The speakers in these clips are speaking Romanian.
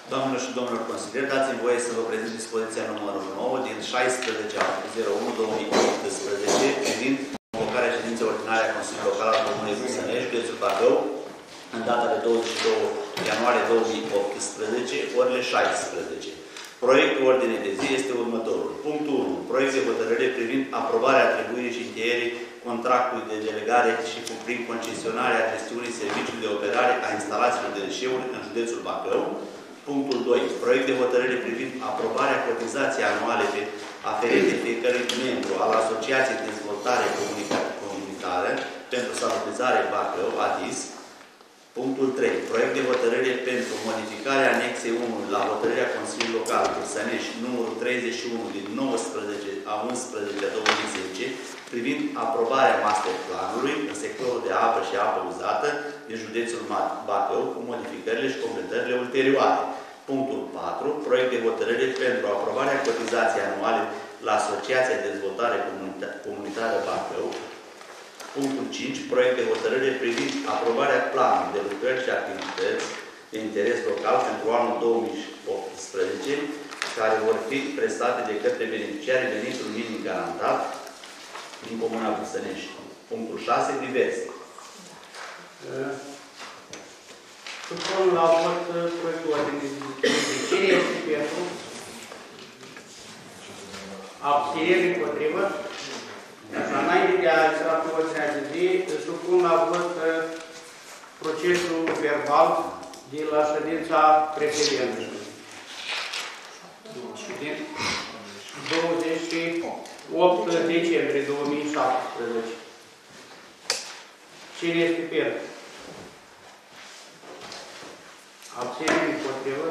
Doamnelor și domnilor consilieri, dați-mi voie să vă prezint dispoziția numărul 9 din 16/01/2018 privind convocarea ședinței ordinare a Consiliului Local al Comunei Buzănești, județul Bacău, în data de 22 ianuarie 2018, orele 16. Proiectul ordinei de zi este următorul. Punctul 1. Proiect de hotărâre privind aprobarea atribuirii și încheierii contractului de delegare și prin concesionarea gestiunii serviciului de operare a instalațiilor de deșeuri în județul Bacău. Punctul 2. Proiect de hotărâre privind aprobarea cotizației anuale aferente fiecărui membru al Asociației de Dezvoltare Comunitară pentru Salubrizare Bacău, ADIS. Punctul 3. Proiect de hotărâre pentru modificarea anexei 1 la hotărârea Consiliului Local Bursănești numărul 31 din 19/11/2010 privind aprobarea masterplanului în sectorul de apă și apă uzată din județul Bacău cu modificările și completările ulterioare. Punctul 4. Proiect de hotărâre pentru aprobarea cotizației anuale la Asociația de Dezvoltare Comunitară Bacău. Punctul 5. Proiect de hotărâre privind aprobarea planului de lucrări și activități de interes local pentru anul 2018, care vor fi prestate de către beneficiarii venitului minim garantat din Comuna Bursănești. Punctul 6. Diverse. Supun la vot proiectul ordinii de zi. Cine este pentru? Abținere împotrivă? Așa, înainte de a intra pe ordinea de zi, supun la vot procesul verbal de la ședința precedentă. Din 28 decembrie 2017. Cine este pentru? Abținere împotrivă?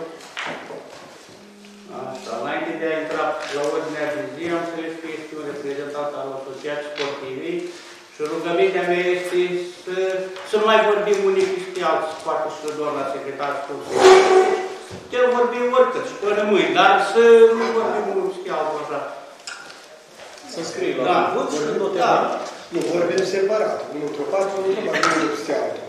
Așa, înainte de a intra la ordinea de zi, am înțeles că este un reprezentant al Asociației Sportive și rugămintea mea este să nu mai vorbim unii peste alții, poate și doamna secretar sportiv. Putem vorbi oricât și până mâine, dar să nu vorbim unii peste alții așa. Să scrie la vot și nu te Nu, vorbim separat. Unul într-o parte, unul mai unul peste altul.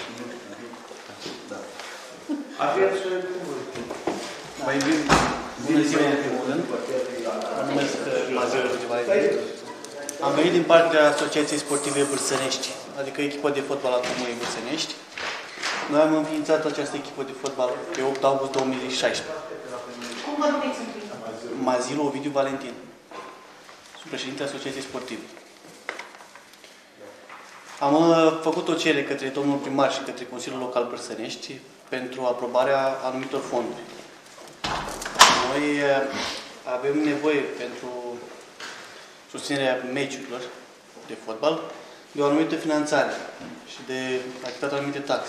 Aveți cuvânt. Mai bine, bună ziua în primul rând. Mă numesc Mazil Valentin. Am venit din partea Asociației Sportive Bursănești, adică echipa de fotbal a Comunei Bursănești. Noi am înființat această echipă de fotbal pe 8 august 2016. Cum vă numiți în primul? Mazil Ovidiu Valentin. Sunt președintele Asociației Sportive. Am făcut o cerere către domnul primar și către Consiliul Local Bursănești pentru aprobarea anumitor fonduri. Noi avem nevoie pentru susținerea meciurilor de fotbal de o anumită finanțare și de achitat anumite taxe.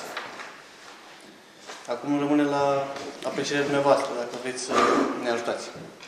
Acum rămâne la aprecierea dumneavoastră, dacă vreți să ne ajutați.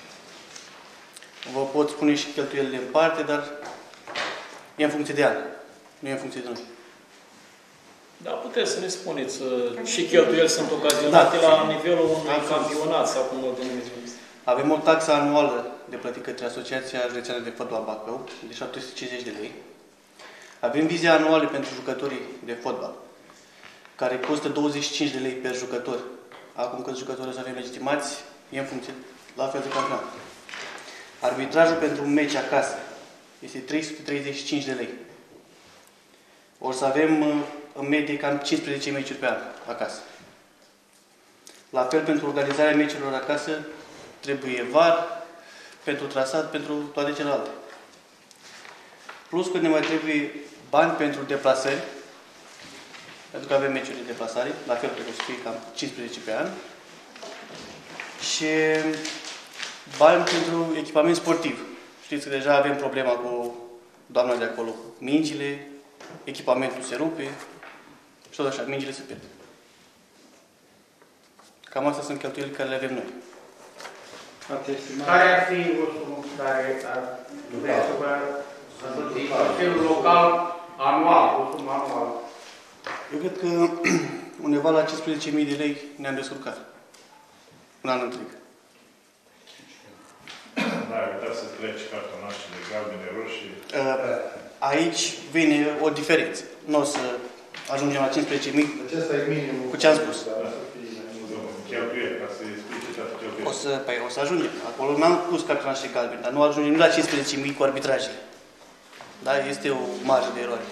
Vă pot spune și cheltuielile în parte, dar e în funcție de an, nu e în funcție de noi. Da, puteți să ne spuneți și cheltuieli sunt ocazionate la nivelul unui campionat sau cum o denumiți. Avem o taxă anuală de plătit către Asociația Județeană de Fotbal Bacău, de 750 de lei. Avem vize anuale pentru jucătorii de fotbal, care costă 25 de lei per jucător. Acum câți jucători o să avem legitimați, e în funcție, la fel de campionat. Arbitrajul pentru un meci acasă este 335 de lei. O să avem în medie cam 15 meciuri pe an acasă. La fel, pentru organizarea meciurilor acasă, trebuie VAR, pentru trasat, pentru toate celelalte. Plus că ne mai trebuie bani pentru deplasări, pentru că avem meciuri de deplasare, la fel trebuie să fie cam 15 pe an. Și bani pentru echipament sportiv. Știți că deja avem problema cu doamna de acolo, cu mingile, echipamentul se rupe și tot așa, mingile se pierd. Cam astea sunt cheltuielile care le avem noi. Care ar fi o sumă care ar vrea să vă asociați Consiliul Local anual, o sumă anuală? Eu cred că undeva la 15.000 de lei ne-am descurcat. Un an întreg. N-ai uitat să treci cartonașele galbene, roșii. Aici vine o diferență. Nu o să ajungem la 15.000 Acesta e minimul. cu ce am spus. Cheltuieli, ca să explic. o să ajungem. Acolo n-am pus cartonașe galbene, dar nu ajungem la 15.000 cu arbitrajele. Da? Este o marjă de eroare.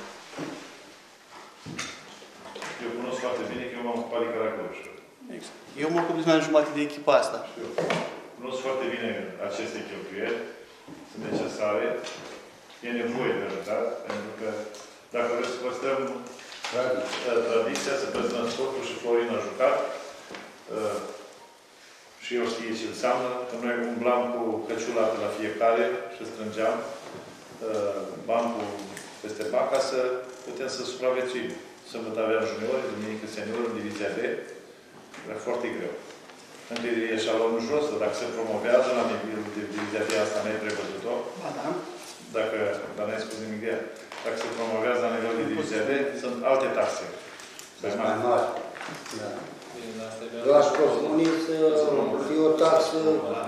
Eu cunosc foarte bine că eu m-am ocupat de Caracolș. Exact. Eu mă ocup de mai jumătate de echipa asta. Cunosc foarte bine aceste cheltuieli, sunt necesare, e nevoie de ajutat, pentru că dacă vreți să păstrăm tradiția, să păstrăm sportul și Florin a jucat, și eu știu ce înseamnă, că noi umblam cu căciula de la fiecare și strângeam bancul peste banc ca să putem să supraviețuim. Sâmbătă aveam juniori, duminică seniori, în divizia D, era foarte greu. Încă e eșalonul jos, dacă se promovează la nivelul de divizia D, asta n-ai prevăzut-o. Ba da. Dar n-ai spus nimic de ea. Dacă se promovează la nivelul de divizia D, sunt alte taxe. Mai mari. Lași profunii să fie o taxă.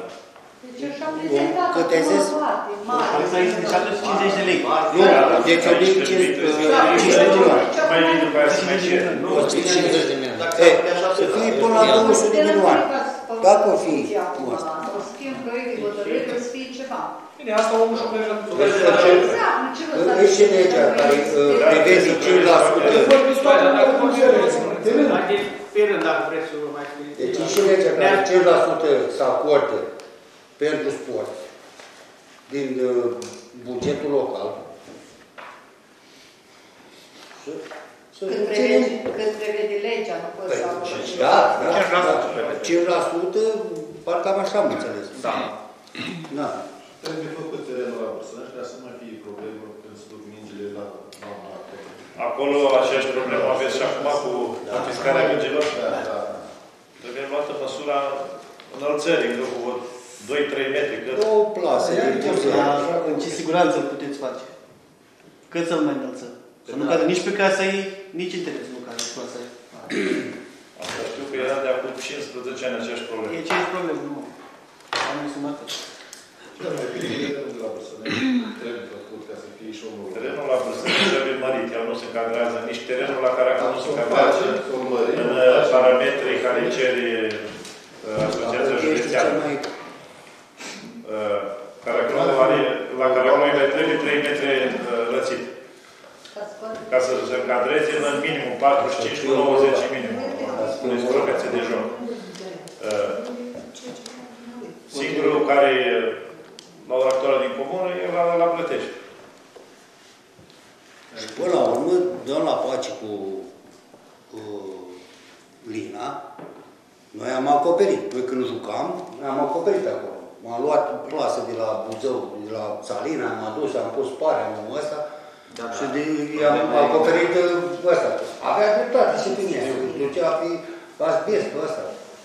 Cât ai zis? 750 de lei. Nu, deci o lei 5 milioane. Mai bine după aia să mai cer. 150 de milioane. Să fie până la 200 de milioane. Dacă o fi cu asta. O să fie în proiect de hotărâre, o să fie ceva. Bine, asta omul și-o merge la Deci ce legea care prevede 5%? Haideți, pe rând, dacă vreți să vă mai spuneți. Deci și legea care 5% se acordă pentru sport din bugetul local. Cât prevede legea, nu poți să acordă. Da, 5%, parcă am așa am înțeles. Da. Trebuie făcut terenul la Bursănești ca să nu mai fie problemă când se duc mingile la Acolo aceeași problemă aveți și acum cu confiscarea mingilor? Da. Trebuie luată măsura înălțării, cu 2-3 metri. O plasă de În ce siguranță îl puteți face? Cât să-l mai înălțăm? Să nu cadă nici pe casa ei, nici în terenul nu cadă clasa ei. Asta știu că era de acum 15 ani aceeași problemă. E aceeași problemă, nu. Am menționat. Da, mai bine terenul de la Bursănești trebuie făcut ca să fie și omul. Terenul la Bursănești trebuie mărit. El nu se încadrează, nici terenul la care acum nu se încadrează în parametrii care cere Asociația Județeană. La Caracol mai trebuie 3 metri rățit. Ca să se încadreze în minimum 45 cu 90 minimum. Spuneți profețe de joc. Singurul care la ora actuală din comună e la Plătești. Și până la urmă dăm la pace cu Lina. Noi am acoperit. Noi când jucam, am acoperit acolo. M-am luat plasă de la Buzău, de la Salina, am adus, am pus pare, am ăsta. Și am acoperit ăsta. Avea dreptate și pe mine. Ducea pe asbestul ăsta.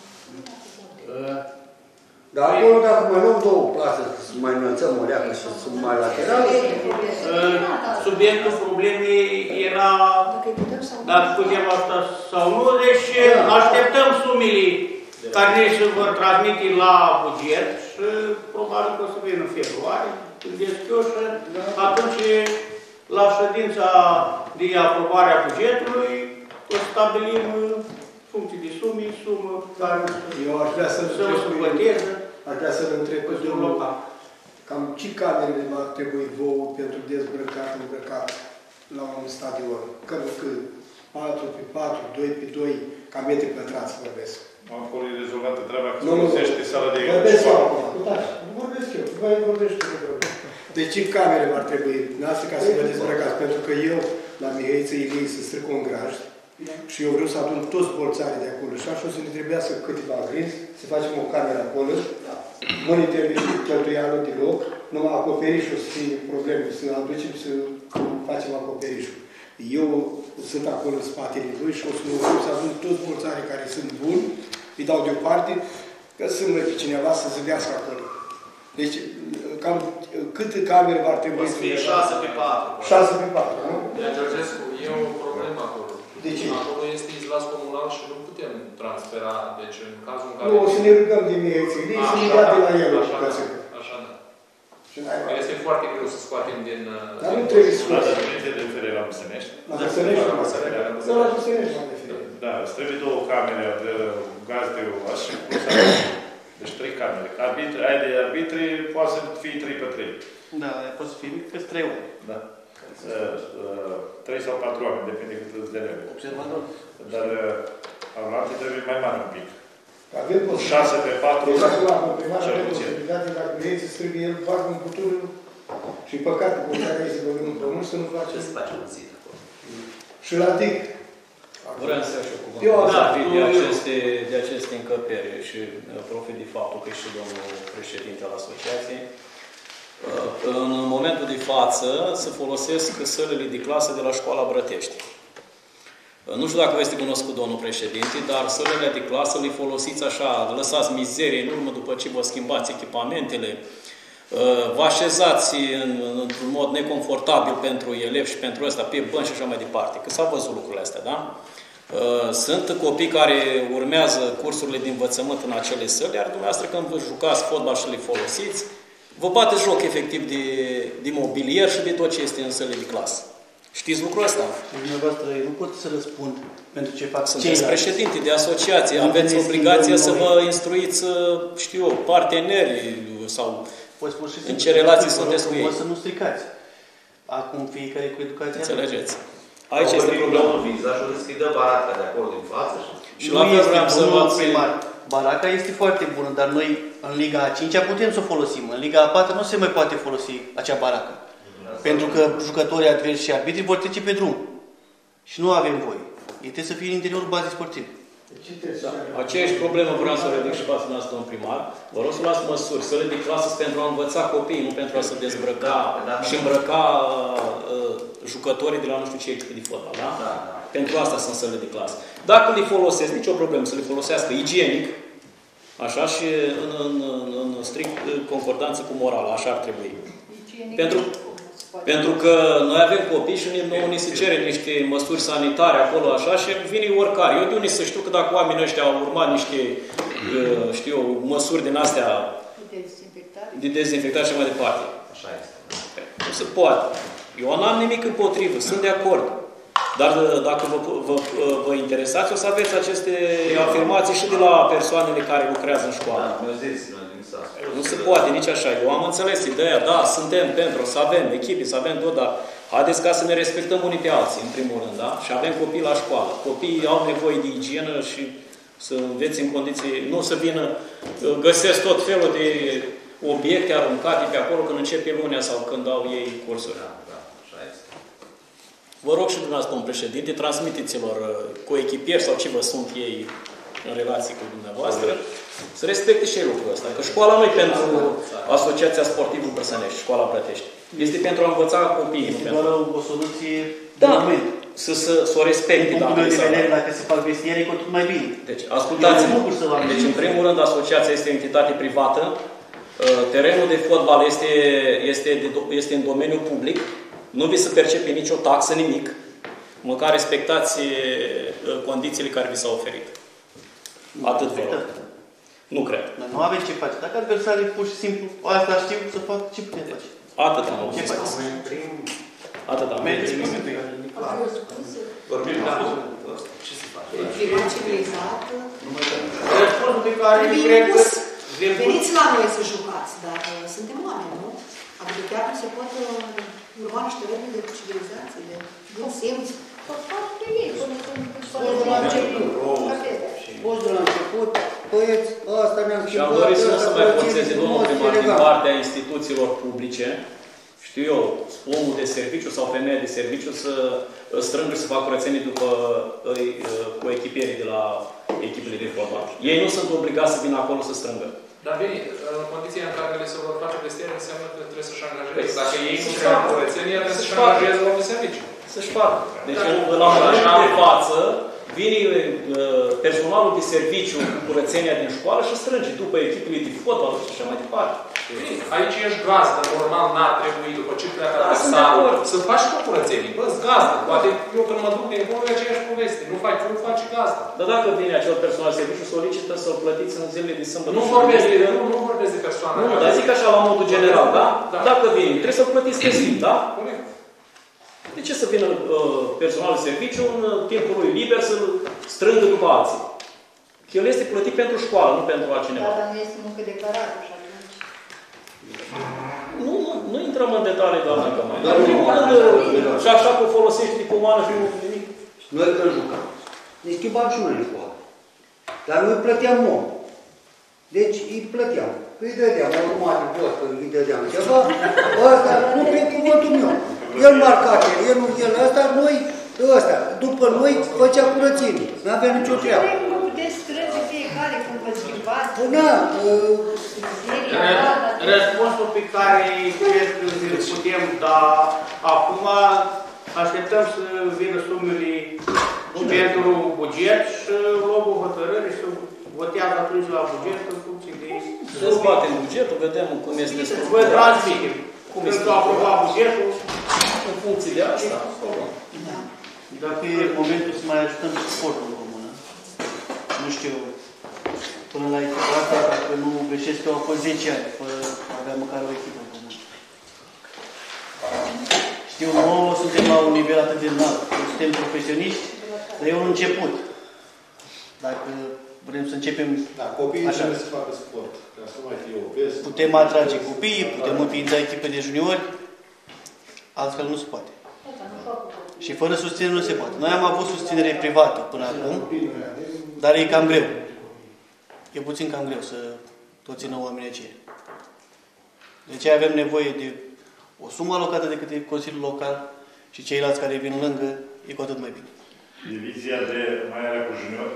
Dar acolo, dacă mai luăm două plase, să mai înălțăm o leacă și să mai laterale... Subiectul problemei era dacă putem asta sau nu, deci așteptăm sumele care ne se vor transmite la buget și probabil că o să vină în februarie, când deschioșă, atunci la ședința de aprobare a bugetului o stabilim funcții de sumă care Eu aș vrea să-l întreb pe domnul local. Cam ce camere va trebui vouă pentru dezbrăcat, îmbrăcat la un stadion? Că 4 pe 4, 2 pe 2, cam metri pătrați vorbesc. Acolo e rezolvată treaba că se folosește sala de Vorbesc eu, voi vorbești tu de deci ce camere v-ar trebui noastră ca să vă dezbrăcați? Pentru că eu, la Mihăiță Ilii, să stric un graj și eu vreau să adun toți bolțarii de acolo și așa o să ne trebuiască câteva grinzi, să facem o cameră acolo, nu ne trebuie cheltuială deloc, numai acoperișul să fie probleme, să aducem să facem acoperișul. Eu sunt acolo în spatele lui și o să mă ocup să adun toți bolțarii care sunt buni, îi dau deoparte, că sunt pe cineva să zădească acolo. Deci, cam câte camere v-ar trebui să fie? 6 pe 4. 6 pe 4, nu? Georgescu, e o problemă acolo. De ce? Acolo este izlas comunal și nu putem transfera, deci în cazul în care... Nu, o să ne rugăm din Mihăiței, să ne dea de la el. Așa da. Este foarte greu să scoatem din... Dar nu trebuie să scoatem. Dar nu trebuie de referire la Bursănești. La Bursănești, la Bursănești, Da, îți trebuie 2 camere de gaz de UAS și plus deci 3 Aia de arbitri poate să fie 3 pe 3. Da, poate să fie mic, că 3 ori. Da. 3 sau 4 oameni, depinde cât îți de ele. Observator. Dar alte trebuie mai mare un pic. Avem 6 pe 4. Exact, la primar avem posibilitate, dacă vrei să strângă el, bagă în cultură și păcat cu care este băgând în pământ să nu face. Ce să face un zid acolo? Și la DIC. Vreau să iau și eu cuvântul de aceste încăperi și profit de faptul că e și domnul președinte al asociației. În momentul de față se folosesc sălile de clasă de la școala Brătești. Nu știu dacă vă este cunoscut domnul președinte, dar sălile de clasă le folosiți așa, lăsați mizerie în urmă după ce vă schimbați echipamentele, vă așezați într-un mod neconfortabil pentru elevi și pentru ăsta, pe bănci și așa mai departe. Că s-au văzut lucrurile astea, da? Sunt copii care urmează cursurile de învățământ în acele săli, iar dumneavoastră când vă jucați fotbal și le folosiți, vă bate joc efectiv de mobilier și de tot ce este în sălile de clasă. Știți lucrul ăsta? Dumneavoastră, eu nu pot să răspund pentru ce fac sunteți președinte de asociație, aveți obligația să vă instruiți, știu eu, parteneri sau în ce relații sunteți cu ei. O să nu stricați. Acum fiecare cu educația. Înțelegeți? Aici este problema. Vizajul deschidă baraca de acolo din față și la fel vreau să vă primar. Baraca este foarte bună, dar noi în Liga a 5-a putem să o folosim. În Liga a 4 nu se mai poate folosi acea baracă. Pentru că jucătorii adversi și arbitrii vor trece pe drum. Și nu avem voie. Ei trebuie să fie în interiorul bazei sportive. Da. Aceeași problemă vreau să o ridic și față noastră, domnul primar. Vă rog să luați măsuri, să le de clasă pentru a învăța copiii, nu pentru a se dezbrăca și îmbrăca jucătorii de la nu știu ce echipă de fotbal. Da? Pentru asta sunt sălile de clasă. Dacă le folosesc, nicio problemă, să le folosească igienic, așa, și în strict concordanță cu morala, așa ar trebui. Pentru că noi avem copii și nouă ni se cere niște măsuri sanitare acolo, așa, și vine oricare. Eu de unde să știu că dacă oamenii ăștia au urmat niște, știu, măsuri din astea de dezinfectare și mai departe. Așa este. Nu se poate. Eu n-am nimic împotrivă, sunt de acord. Dar dacă vă interesați, o să aveți aceste afirmații și de la persoanele care lucrează în școală. Nu se poate nici așa. Eu am înțeles ideea, da, suntem pentru, să avem echipe, să avem tot, dar haideți ca să ne respectăm unii pe alții, în primul rând, da? Și avem copii la școală. Copiii au nevoie de igienă și să învețe în condiții, nu să vină, găsesc tot felul de obiecte aruncate pe acolo când începe lunea sau când au ei cursuri. Vă rog și dumneavoastră, domnul președinte, transmiteți-lor coechipieri sau ce vă sunt ei în relație cu dumneavoastră, să respecte și lucrul ăsta. Că școala nu e pentru Asociația Sportivă Brăsănești, școala Brătești. Este pentru a învăța copiii. Este doar o soluție de moment. Să o respecte. Din punctul meu de vedere, dacă se fac vestiere, e tot mai bine. Deci, ascultați-mă. Deci, în primul rând, asociația este o entitate privată. Terenul de fotbal este în domeniul public. Nu vi se percepe nicio taxă, nimic. Măcar respectați condițiile care vi s-au oferit. Atât vă rog. Nu cred. Dar nu avem ce face. Dacă adversarii pur și simplu asta știu să fac, ce putem face? Atât am ce faci? Atât am vorbim la ce se face? Climat civilizat. Răspunsul pe care cred că... Veniți la noi să jucați, dar suntem oameni, nu? Adică chiar nu se pot urma niște reguli de civilizație, de bun simț. Foarte ei, până când poți de la început. Poți de la început, băieți, ăsta mi-am schimbat. Și am dorit să nu se mai forțeze domnul primar din partea instituțiilor publice, știu eu, omul de serviciu sau femeia de serviciu să strângă să facă curățenie după coechipierii de la echipele de fotbal. Ei nu sunt obligați să vină acolo să strângă. Dar bine, în condiția în care le se vor face vestiere, înseamnă că trebuie să-și angajeze. Dacă ei nu fac curățenie, trebuie să-și angajeze la un serviciu. Să-și facă. Deci, la momentul de față, vine personalul de serviciu cu curățenia din școală și strânge după echipele de fotbal și așa mai departe. Aici ești gazdă, normal n-ar trebui, după ce pleacă adversarul, să faci cu curățenie. Bă-s gazdă. Poate eu când mă duc de acolo e aceeași poveste. Nu faci gazdă. Dar dacă vine acel personal de serviciu, solicită să-l plătiți în zilele de sâmbătă. Nu vorbesc de persoană. Nu, dar zic așa la modul general, da? Dacă vine, trebuie să-l plătiți pe zi, da? Corect. De ce să vină personalul de serviciu în timpul lui liber să-l strângă după alții? El este plătit pentru școală, nu pentru altcineva. Da, dar nu este muncă declarată, așa. Nu intrăm în detalii, doamna Cămăi. Și așa că folosești lipomană și nu nimic. Noi când jucam, ne schimbam și unele cu alții. Dar noi plăteam om. Deci îi plăteam. Îi dădeam o jumătate de oră, îi dădeam ceva. Ăsta, nu prin cuvântul meu. El marcate, el ăsta, noi, ăsta. După noi făcea curățenie. N-avea nicio treabă. De străzi fiecare cum vă schimbați. Da. Răspunsul pe care îl putem da acum, așteptăm să vină sumele pentru buget și luăm o hotărâre și votează atunci la buget în funcție de... Dezbatem bugetul, vedem cum este... Vă transmitem. Când s-a aprobat bugetul, în funcție de asta. Dacă e momentul să mai ajutăm sportul în comună. Nu știu, până la echipa asta, dacă nu greșesc, eu au fost 10 ani, fără avea măcar o echipă în comună. Știu, nouă suntem la un nivel atât de înalt, suntem profesioniști, dar e un început. Dacă vrem să începem... Da, copiii trebuie să facă sport, ca să nu mai fie obez. Putem atrage copiii, putem înființa echipe de juniori, altfel nu se poate. Și fără susținere nu se poate. Noi am avut susținere privată până acum, dar e cam greu. E puțin cam greu să tot țină oamenii aceia. De aceea avem nevoie de o sumă alocată de către Consiliul Local și ceilalți care vin lângă, e cu atât mai bine. Divizia de mai are cu junior?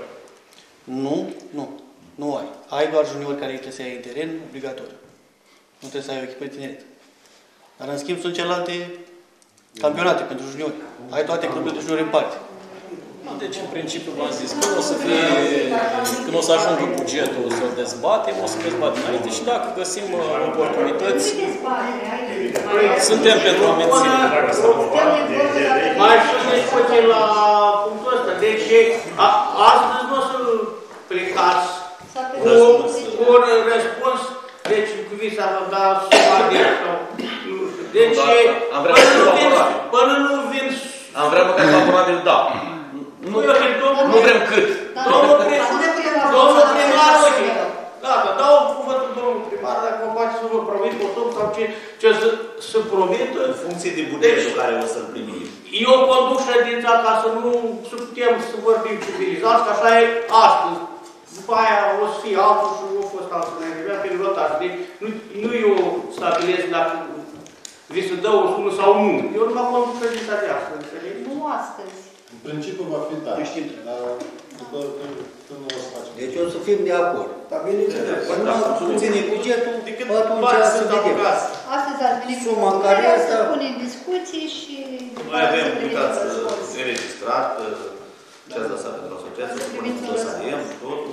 Nu ai. Ai doar juniori care trebuie să iei în teren, obligatoriu. Nu trebuie să ai o echipă de tineret. Dar în schimb sunt celelalte campionate pentru juniori. Ai toate cluburile de juniori în parte. Deci, în principiu, v-am zis că o să fie, când o să ajungă bugetul, o să o dezbatem, o să dezbatem înainte și dacă găsim oportunități, suntem pentru a menține. Mai știți puțin la punctul ăsta. Deci, astăzi nu o să plecați cu un răspuns, deci cu visa vă da suma de sau nu știu. Deci, până nu vin... Am vrea măcar favorabil, da. Nu vrem cât. Domnul primar, gata, dau cuvântul domnul primar, dacă vă poate să vă promit o sumă sau ce să promit. În funcție de bugetul care o să-l primim. Eu conduc ședința ca să nu putem să vorbim civilizați, că așa e astăzi. După aia o să fie altul și o fost altul înainte, pe rotație. Deci nu eu stabilesc dacă vi se dă o sumă sau nu. Eu nu mă conduc ședința de astăzi, înțelegi? Nu astăzi. În principiu va fi da. Dar după când o să facem. Deci o să fim de acord. Dar bineînțeles. Până nu ține bugetul, atunci să vedem. Astăzi ați venit cu suma care să punem discuții și... Noi avem uitați înregistrat ce ați lăsat pentru asociație, să punem dosariem, totul.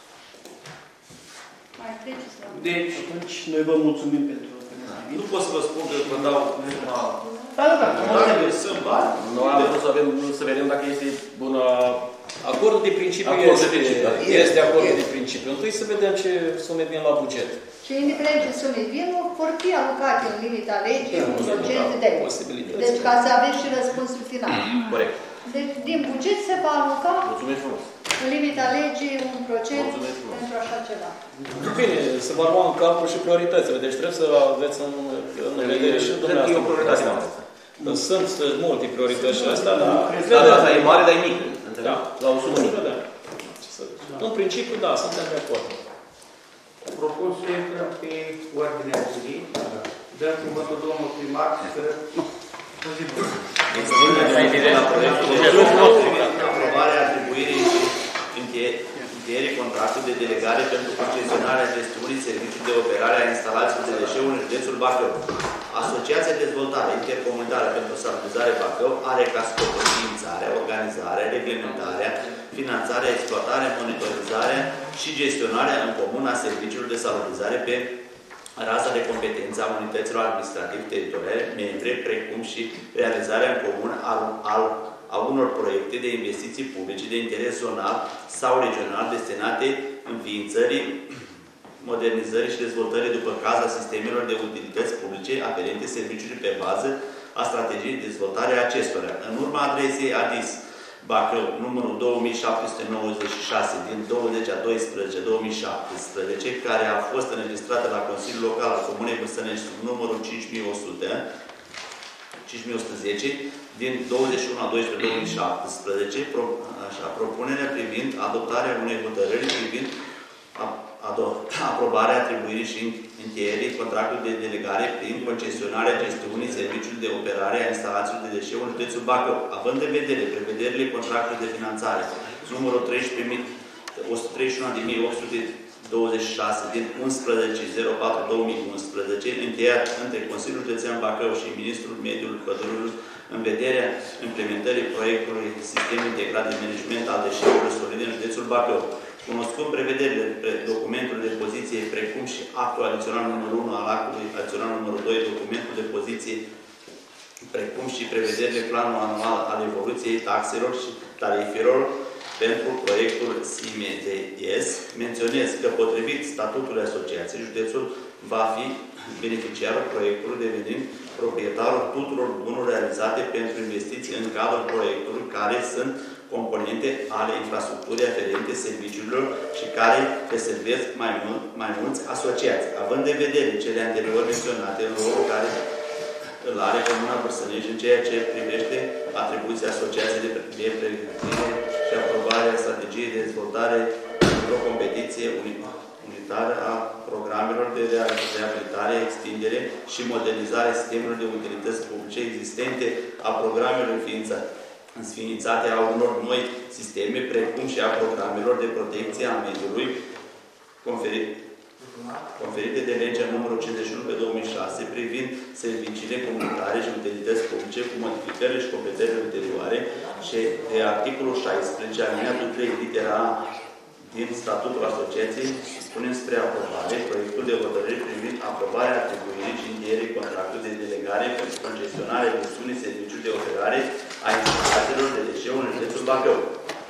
Mai treceți la... Deci, atunci, noi vă mulțumim pentru că ne-ați primit. Nu pot să vă spun că vă dau suma... Da. Sunt bani. Noi am vrut să vedem dacă este bună... Acordul de principiu este acordul de principiu. Întâi să vedem ce sume vin la buget. Și indiferent ce sume vin, vor fi alocate în limita legii, un procent de posibilități. Deci ca să aveți și răspunsul final. Corect. Deci din buget se va aloca în limita legii un procent pentru așa ceva. Bine, se va lua în calcul și prioritățile. Deci trebuie să aveți în vedere și dumneavoastră. Sunt multe priorități și astea, dar... Asta e mare, dar e mică. Da. La o sumă mică. În principiu, da, suntem de acord. Propun să intrăm pe ordinea de zi. Dăm cuvântul domnul primar să... Aprobarea atribuirii și încheierii contractului de delegare pentru concesionarea gestiunii serviciului de operare a instalațiilor de deșeuri în județul Bacău. Asociația de Dezvoltare Intercomunitară pentru Salubrizare Bacău are ca scop înființarea, organizarea, reglementarea, finanțarea, exploatarea, monitorizarea și gestionarea în comun a serviciilor de salubrizare pe raza de competență a unităților administrativ-teritoriale membre, precum și realizarea în comun a unor proiecte de investiții publice de interes zonal sau regional destinate înființării, modernizării și dezvoltării după caz a sistemelor de utilități publice aferente serviciului pe bază a strategiei de dezvoltare a acestora. În urma adresei ADIS Bacău, numărul 2796 din 20/12/2017, care a fost înregistrată la Consiliul Local al Comunei Bârsănești sub numărul 5110 din 21/12/2017, propunerea privind adoptarea unei hotărâri privind aprobarea atribuirii și încheierii contractului de delegare prin concesionarea gestiunii serviciului de operare a instalațiilor de deșeuri în județul Bacău, având în vedere prevederile contractului de finanțare numărul 131.826 din 11/04/2011, încheiat între Consiliul Județean Bacău și Ministrul Mediului Pădurilor în vederea implementării proiectului Sistem Integrat de Management al Deșeurilor Solide în județul Bacău. Cunoscând prevederile documentului de poziție, precum și actul adițional numărul 1 al actului adițional numărul 2, documentul de poziție, precum și prevederile planului anual al evoluției taxelor și tarifelor pentru proiectul SIMEDS, menționez că potrivit statutului asociației, județul va fi beneficiarul proiectului, devenind proprietarul tuturor bunurilor realizate pentru investiții în cadrul proiectului, care sunt componente ale infrastructurii aferente serviciilor și care deservesc mai mulți asociații. Având în vedere cele anterior menționate, în rolul care îl are Comuna Bârsănești în ceea ce privește atribuția asociației de pregătire și aprobarea strategiei de dezvoltare într-o competiție unitară a programelor de reabilitare, extindere și modernizare sistemelor de utilități publice existente, a programelor înființate a unor noi sisteme, precum și a programelor de protecție a mediului conferite de legea numărul 51/2006 privind serviciile comunitare și utilități publice cu modificările și completările ulterioare și de articolul 16 alineatul 3 litera A din statutul asociației spunem spre aprobare proiectul de hotărâre privind aprobarea atribuirii și încheierii contractului de delegare pentru concesionarea gestiunii serviciului de operare a instalațiilor de deșeuri în județul Bacău.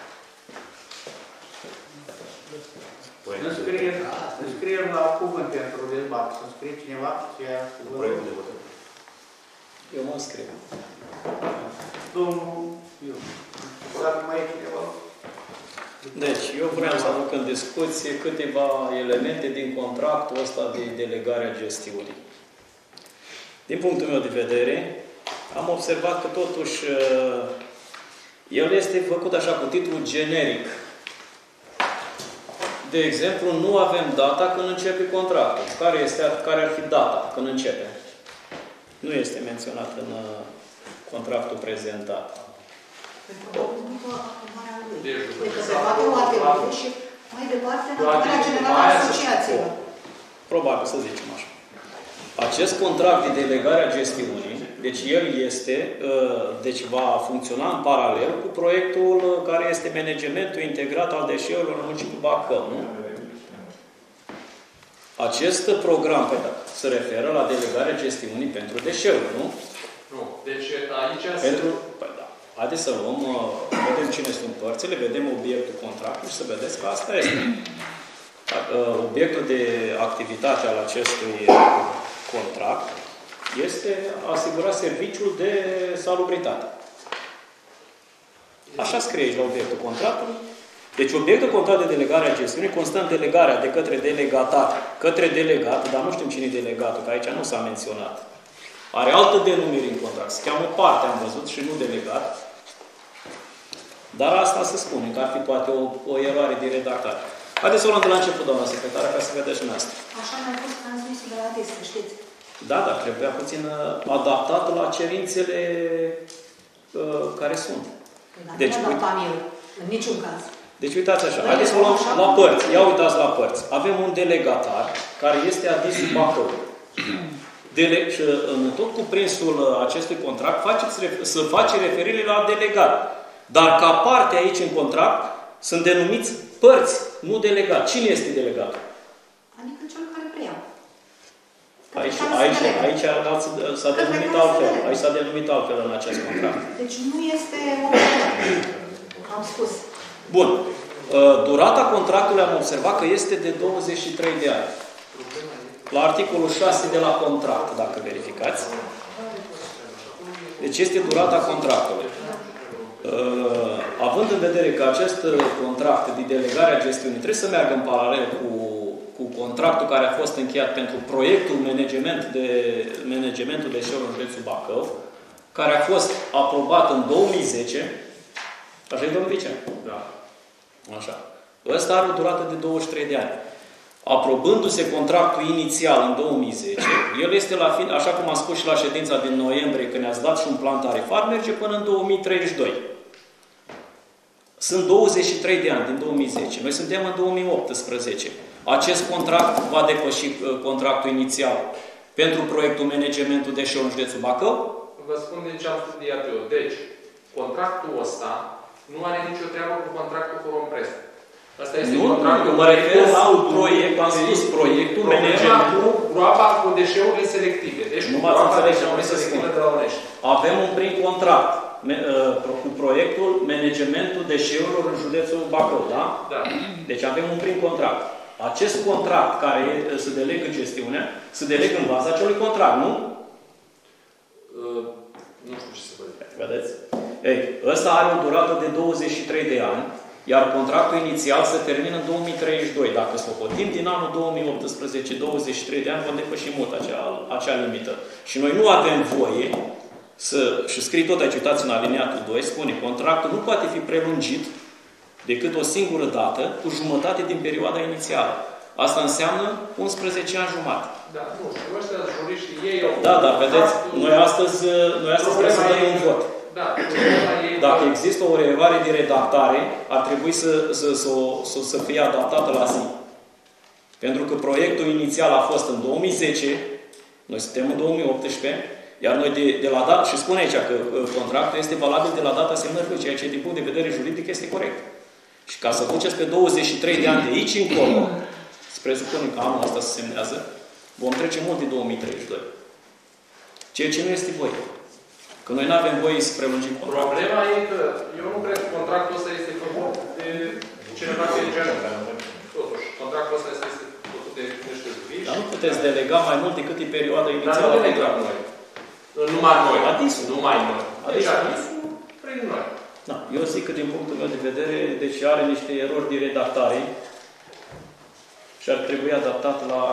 Înscriem la cuvânt pentru dezbatere. Să înscrie cineva ce ia proiectul de hotărâre. Eu mă înscriu. Domnul Iu. Dacă mai e cineva... Deci, eu vreau să aduc în discuție câteva elemente din contractul ăsta de delegare a gestiunii. Din punctul meu de vedere, am observat că totuși el este făcut așa cu titlul generic. De exemplu, nu avem data când începe contractul. Care ar fi data când începe? Nu este menționat în contractul prezentat. Mai departe, aprobarea generală a asociației. Probabil, să zicem așa. Acest contract de delegare a gestiunii, deci el este, deci va funcționa în paralel cu proiectul care este managementul integrat al deșeurilor în municipiul Bacău, nu? Acest program se referă la delegarea gestiunii pentru deșeuri, nu? Nu. Deci aici... Păi da. Haideți să luăm, vedem cine sunt părțile, vedem obiectul contractului și să vedeți că asta este. Obiectul de activitate al acestui contract este asigura serviciul de salubritate. Așa scrie aici la obiectul contractului. Deci obiectul contract de delegare a gestiunii constă în delegarea de către delegatar, către delegat, dar nu știm cine e delegatul, că aici nu s-a menționat. Are altă denumire în contract. Se cheamă parte, am văzut, și nu delegat. Dar asta se spune, că ar fi poate o eroare de redactare. Haideți să o luăm de la început, doamna secretară, ca să vedeți și asta. Așa mi-a fost transmis de la test, știți? Da, dar trebuia puțin adaptat la cerințele care sunt. Deci, nu adaptam eu, în niciun caz. Deci uitați așa, haideți să o luăm la părți. Ia uitați la părți. Avem un delegatar care este Adisul Bacău. Și în tot cuprinsul acestui contract să face referire la delegat. Dar ca parte aici în contract sunt denumiți părți, nu delegat. Cine este delegatul? Adică cel care preia. Aici s-a denumit altfel. Aici s-a denumit altfel în acest contract. Deci nu este obligat. Am spus. Bun. Durata contractului am observat că este de 23 de ani. La articolul 6 de la contract, dacă verificați. Deci este durata contractului. Având în vedere că acest contract de delegare a gestiunii trebuie să meargă în paralel cu contractul care a fost încheiat pentru proiectul managementul deșeurilor în județul Bacău, care a fost aprobat în 2010. Așa e, domnul vice? Da. Așa. Ăsta are o durată de 23 de ani. Aprobându-se contractul inițial în 2010, el este la fin, așa cum am spus și la ședința din noiembrie, când ne-ați dat și un plan tarifar, merge până în 2032. Sunt 23 de ani din 2010. Noi suntem în 2018. Acest contract va depăși contractul inițial pentru proiectul managementul deșeurilor în județul Bacău? Vă spun din ce am studiat eu. Deci, contractul ăsta nu are nicio treabă cu contractul cu Romprest. Asta este contractul. Mă refer la un proiect, am spus proiectul managementul cu groapa cu deșeurile selective. Deci cu groapa cu deșeurile selective de la Onești. Avem un prim contract cu proiectul managementul deșeurilor în județul Bacău, da? Da. Deci avem un prim contract. Acest contract care se delegă gestiunea, se delegă în baza acelui contract, nu? Nu știu ce să vă zic. Vedeți? Ei, ăsta are o durată de 23 de ani, iar contractul inițial se termină în 2032. Dacă socotim din anul 2018, 23 de ani, vom depăși mult acea limită. Și noi nu avem voie și scrie tot aici, uitați în aliniatul 2, spune, contractul nu poate fi prelungit decât o singură dată, cu jumătate din perioada inițială. Asta înseamnă 11 ani jumate. Da, nu știu, ăștia juriștii, ei au... Da, dar vedeți, noi astăzi trebuie să dăm un vot. Da, dacă există o eroare de redactare, ar trebui să fie adaptată la zi. Pentru că proiectul inițial a fost în 2010, noi suntem în 2018, iar noi de la dată, și spune aici că contractul este valabil de la data semnării, ceea ce din punct de vedere juridic este corect. Și ca să duceți pe 23 de ani de aici încolo, să presupunem că anul ăsta se semnează, vom trece mult de 2032. Ceea ce nu este voie. Că noi nu avem voie să prelungim contractul. Problema e că eu nu cred că contractul ăsta este făcut de cineva pe genul. Totuși, contractul ăsta este făcut de niște juriști. Dar nu puteți delega mai mult decât în perioada inițială. Dar nu delegăm noi. Numai noi. Adisul. Numai noi. Deci Adisul. adisul prin noi. Da. Eu zic că din punctul meu de vedere, deci are niște erori de redactare și ar trebui adaptat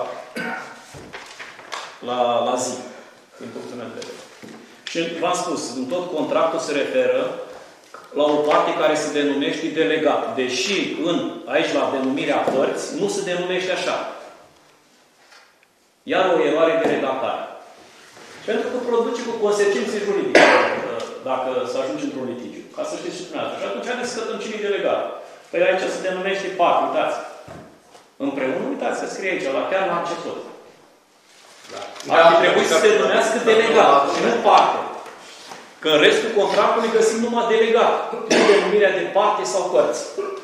la zi, din punctul meu de vedere. Și v-am spus, în tot contractul se referă la o parte care se denumește delegat. Deși aici la denumirea părți nu se denumește așa. Iar o eroare de redactare. Pentru că produce cu consecințe juridice dacă se ajunge într-un litigiu. Ca să știți și dumneavoastră. Și atunci haideți să stăm cine e delegat. Păi aici se denumește part, uitați. Împreună, uitați, se scrie aici, chiar la început. Da. Ar fi trebuit să se numească delegat și nu parte. Că în restul contractului găsim numai delegat. Nu denumirea de parte sau părți.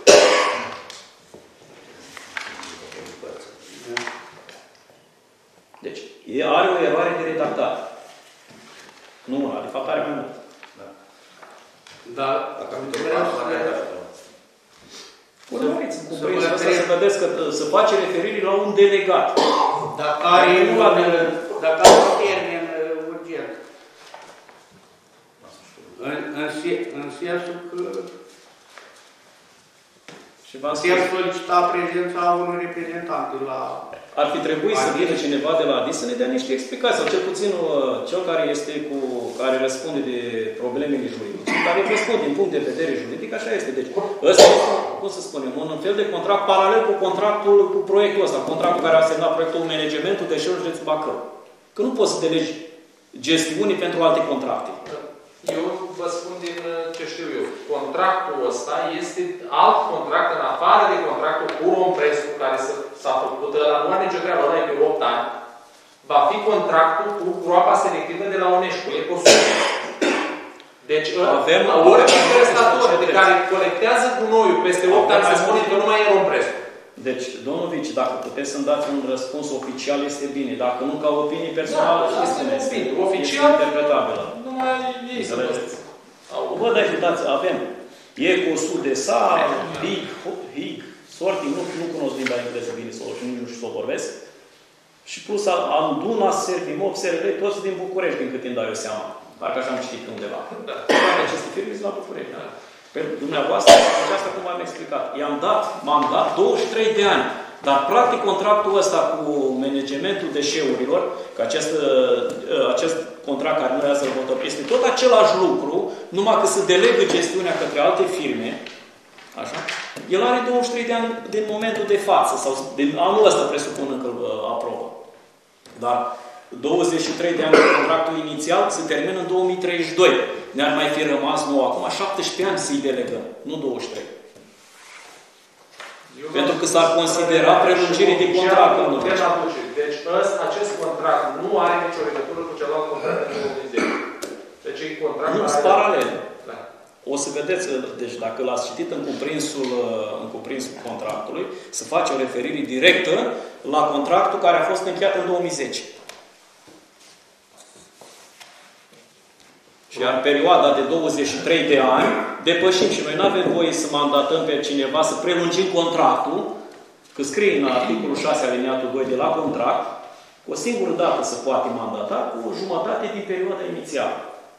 Deci, are o eroare de redactare. Nu una, de fapt are mai mult. Dar urmăriți cu prinsul ăsta să vedeți că se face referire la un delegat. Dacă are un termen urgent. În sensul că putem solicita prezența unui reprezentant de la... Ar fi trebuit să vină cineva de la ADIS să ne dea niște explicații, sau cel puțin cel care răspunde de problemele juridice, care răspunde din punct de vedere juridic, așa este. Deci, ăsta este, cum să spunem, un fel de contract paralel cu contractul, cu proiectul ăsta, contractul care a semnat proiectul managementul deșeurilor județul Bacău. Că nu poți să delegi gestiunii pentru alte contracte. Eu vă spun din ce știu eu. Contractul ăsta este alt contract în afară de contractul cu Rompresul care s-a făcut, ăla nu are nicio treabă, ăla e pe 8 ani. Va fi contractul cu groapa selectivă de la Onești, cu Ecosul. Deci, orice prestator de care colectează gunoiul peste 8 ani se spune că nu mai e Rompresul. Deci, domnul Vici, dacă puteți să-mi dați un răspuns oficial, este bine. Dacă nu, ca opinie personală, da, este oficial, interpretabilă. Numai ei să vedeți. Vă dați, avem Ecosul de Sar, HIG, Sorting, nu cunosc limba engleză bine, și nici nu știu să o vorbesc. Și plus Anduna, Servimop, SRL, toți din București, din cât îmi dau eu seama. Parcă așa am citit undeva. Toate aceste firme sunt la București. Pentru dumneavoastră, aceasta cum am explicat. M-am dat 23 de ani. Dar, practic, contractul ăsta cu managementul deșeurilor, că acest contract care noi să-l votăm, este tot același lucru, numai că se delegă gestiunea către alte firme, așa? El are 23 de ani din momentul de față, sau din anul ăsta presupun că îl aprobă. Dar 23 de ani de contractul inițial se termină în 2032. Ne-ar mai fi rămas nou acum 17 ani să-i delegăm, nu 23. Pentru că s-ar considera prelungire de contract. Deci acest contract nu are nicio legătură cu celălalt contract de 2010. Deci e contract... Nu, sunt paralele. Da. O să vedeți, deci dacă l-ați citit în cuprinsul contractului, se face o referire directă la contractul care a fost încheiat în 2010. Și iar perioada de 23 de ani depășim și noi nu avem voie să mandatăm pe cineva să prelungim contractul, că scrie în articolul 6 aliniatul 2 de la contract, o singură dată se poate mandata cu o jumătate din perioada inițială.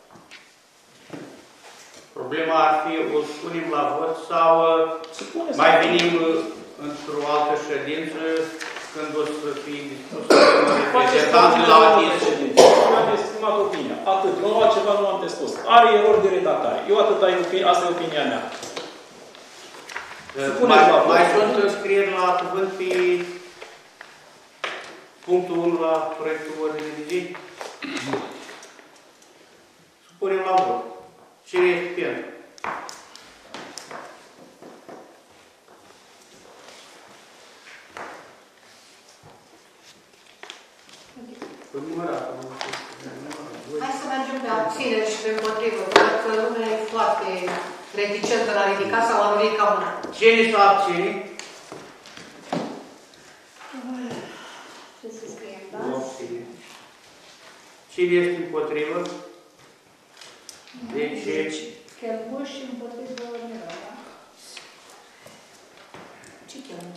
Problema ar fi, o spunem la vot sau mai venim într-o altă ședință când o să fie discuție reprezentanții la această ședință. Mi-am exprimat opinia. Atât. Eu altceva nu am de spus. Are erori de redactare. Eu atâta asta e opinia mea. Mai sunt înscrieri la cuvânt pe punctul 1 la proiectul ordine de zi? Supunem la vot. Cine este pentru? Hai să mergem pe abținere și pe împotrivă, pentru că lumea e foarte reticentă la ridicat sau la nu ca mâna. Cine s-a abține? Ce să scriem, da? Cine este împotrivă? Deci... Chelbuș și împotrivă Nero, da? Ce chelbuș?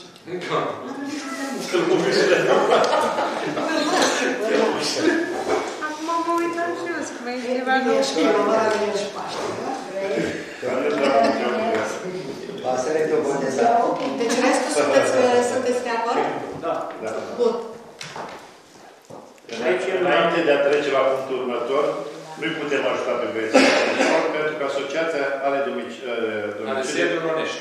Acum mă uitam și eu, că mai e cineva nou. Deci restul sunteți de acord? Da. Bun. Înainte de a trece la punctul următor, nu-i putem ajuta pe băieții pentru că asociația are domiciliu în Onești.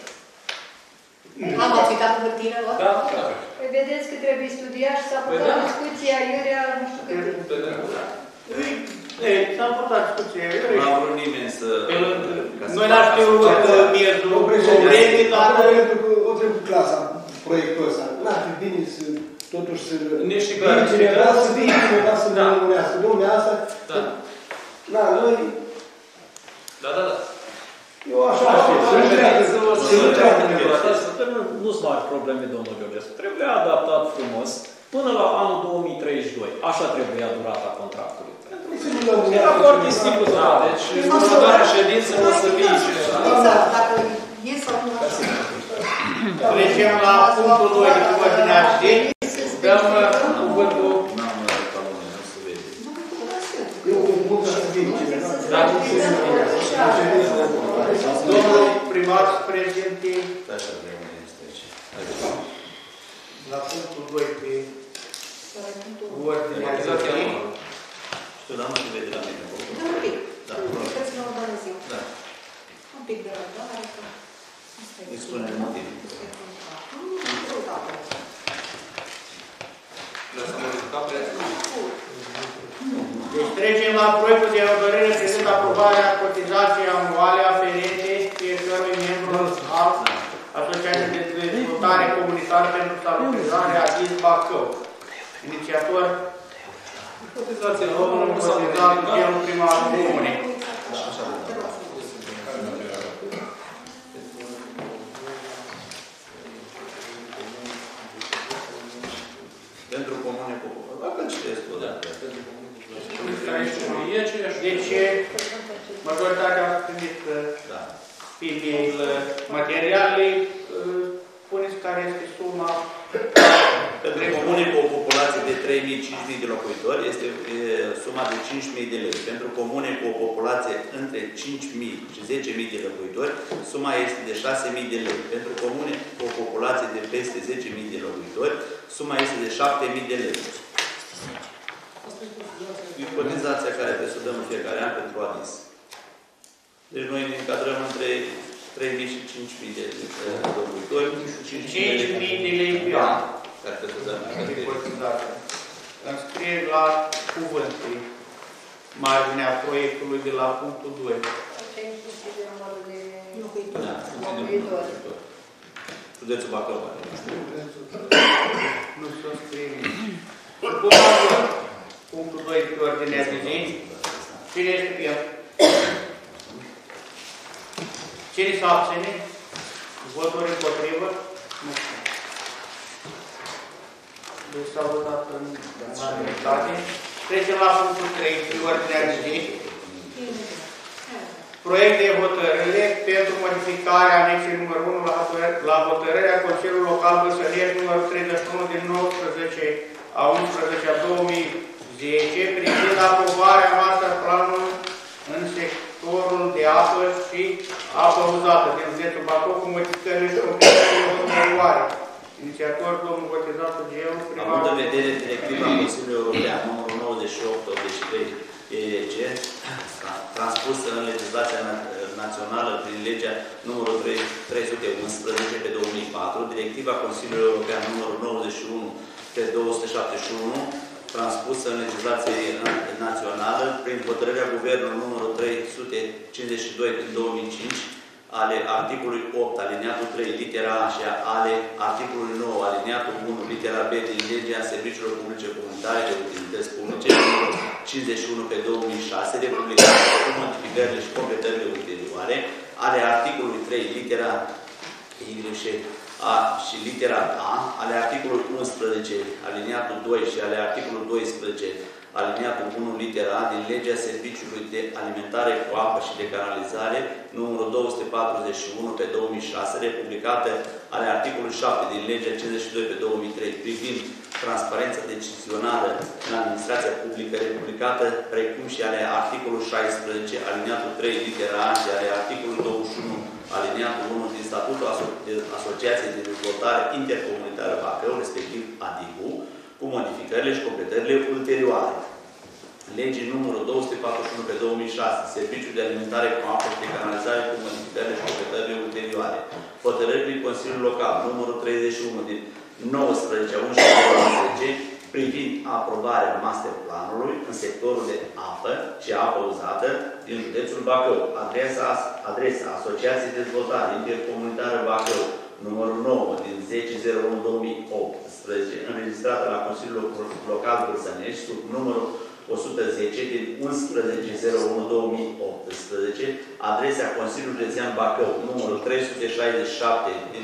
Am aplicat în hârtire lor? Da. Păi vedeți că trebuie studiat și s-a purtat discuția iurea, nu știu cât timp. S-a purtat discuția iurea. Nu a vrut nimeni să... Noi n-am știut miezul problemei, dar... O trebuie cu clasa, proiectul ăsta. N-ar fi bine să... Totuși să... Niște cineva să fie cineva să ne lămurească. Dom'le, asta... Da, noi... Da. Eu așa aștept. Nu-ți mari probleme, domnul Georgescu. Trebuie adaptat frumos până la anul 2032. Așa trebuia durata contractului. Era foarte simplu. Deci, următoarea ședință o să fie și... Dacă e sau nu așa. Trecem la punctul 2 de ordinea ședinței. Dăm cuvântul... Domnul primar președinte, la punctul 2 pe ordinea de zi. Știu, dar nu se vede la mine. Da, un pic. Trebuie să ne urmărim. Un pic de răbdare. Îi spune motivul. Deci trecem la proiectul de hotărâre privind aprobarea cotizației anuale aferente fiecărui membru al Asociației de Dezvoltare Comunitară pentru Salubrizarea AGIS Bacău. Inițiator, domnul Cotizat, genul primarul comunei. Pentru comune cu... Dacă citesc o dată. Deci, majoritatea au primit materiale. Puneți care este suma Pentru comune cu o populație de 3.000-5.000 de locuitori este suma de 5.000 de lei. Pentru comune cu o populație între 5.000 și 10.000 de locuitori, suma este de 6.000 de lei. Pentru comune cu o populație de peste 10.000 de locuitori, suma este de 7.000 de lei. Cotizația care trebuie să o dăm în fiecare an pentru ADIS. Deci noi ne încadrăm între 3.000 și 5.000 de locuitori, 5.000 de lei pe an. Care trebuie să dăm de cotizație. Înscrie la cuvântul marginea proiectului de la punctul 2. Județul Bacău. Nu s-o scrie nici. Punctul 2 pe ordinea de zi. Cine este pe el? Cine s-a abține? Voturi împotrivă? Nu știu. Deci s-a votat în unanimitate. Trecem la punctul 3 pe ordinea de zi. Proiect de hotărâre pentru modificarea anexei numărul 1 la hotărârea Consiliului Local Băsănești numărul 31 din 19/11/2010 privind aprobarea master planului în sectorul de apă și apă uzată din județul Bacău cu modificările și completările următoare. Inițiator, domnul Botezatul Geu, primar. Având în vedere directiva Consiliului European numărul 98/83 EEG, transpusă în legislația națională prin legea numărul 311/2004, directiva Consiliului European numărul 91/271, transpusă în legislație națională prin hotărârea Guvernului numărul 352/2005, ale articolului 8, aliniatul 3, litera A și ale articolului 9, aliniatul 1, litera B din legea Serviciilor Publice Comunitare de Utilități Publice, 51/2006, republicată cu modificările și completările ulterioare, ale articolului 3, litera Y și A și litera A, ale articolului 11, aliniatul 2 și ale articolului 12, aliniatul 1, litera A, din legea Serviciului de Alimentare cu Apă și de Canalizare, numărul 241/2006, republicată ale articolului 7 din legea 52/2003, privind transparența decizională în administrația publică, republicată, precum și ale articolului 16, aliniatul 3, litera A și ale articolului 21, aliniatul 1 din Statutul Asociației de Dezvoltare Intercomunitară Bacău, respectiv ADIBU, cu modificările și completările ulterioare. Legii numărul 241/2006, Serviciul de Alimentare cu Apă și de Canalizare cu modificările și completările ulterioare. Hotărârile Consiliului Local numărul 31 din 19/11/2010 privind aprobarea masterplanului în sectorul de apă și apă uzată din județul Bacău. Adresa Asociației de Dezvoltare Intercomunitară Bacău numărul 9 din 10/01/2018, înregistrată la Consiliul Local Bârsănești, sub numărul 110 din 11/01/2018, adresa Consiliului Județean Bacău, numărul 367 din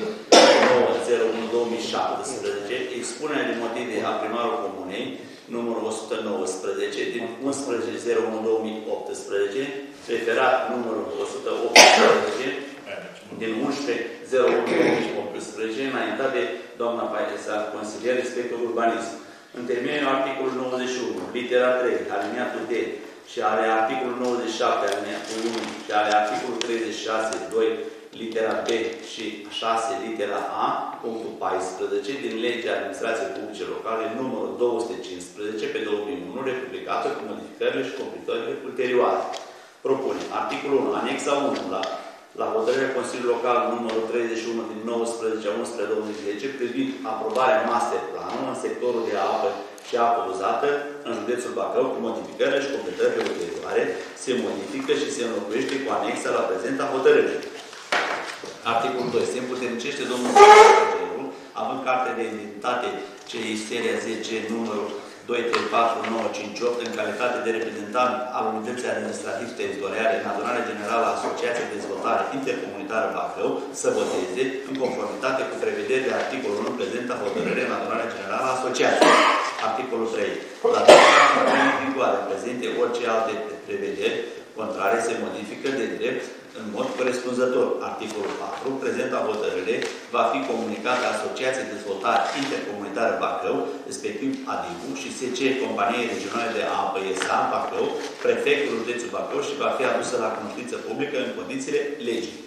9/01/2017, expunerea de motive a primarului Comunei, numărul 119 din 11/01/2018, referat numărul 118 din 11/01/2018, înaintat de doamna Paisa, consilier, inspector urbanism. În termenul articolul 91, litera 3, aliniatul D și ale articolul 97, aliniatul 1 și ale articolul 36, 2, litera B și 6, litera A, punctul 14, din legea Administrației Publice Locale, numărul 215/2001, republicată cu modificările și completările ulterioare. Propune articolul 1, anexa 1, la hotărârea Consiliului Local numărul 31 din 19/11/2010 privind aprobarea masterplanului în sectorul de apă și apă uzată în județul Bacău cu modificările și completările ulterioare, se modifică și se înlocuiește cu anexa la prezenta hotărâre. Articolul 2. Se împuternicește domnul Consilierul, având carte de identitate CI seria 10 numărul 234958 în calitate de reprezentant al Unității Administrativ-Teritoriale în Adunarea Generală a Asociației de Dezvoltare Intercomunitară Bacău să voteze în conformitate cu prevederile articolul 1 prezenta hotărâre în Adunarea Generală a Asociației. Articolul 3. La data în vigoare prezente orice alte prevederi contrare se modifică de drept în mod corespunzător. Articolul 4. Prezenta hotărâre va fi comunicată Asociației de Dezvoltare Intercomunitară Bacău, respectiv ADIBU și SC Companiei Regionale de Apă SA Bacău, prefectul județul Bacău și va fi adusă la cunoștință publică în condițiile legii.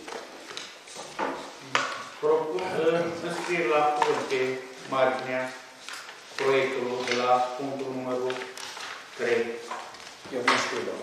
Propun să înscrier la curte marginea proiectului de la punctul numărul 3. Eu nu știu, doamnă.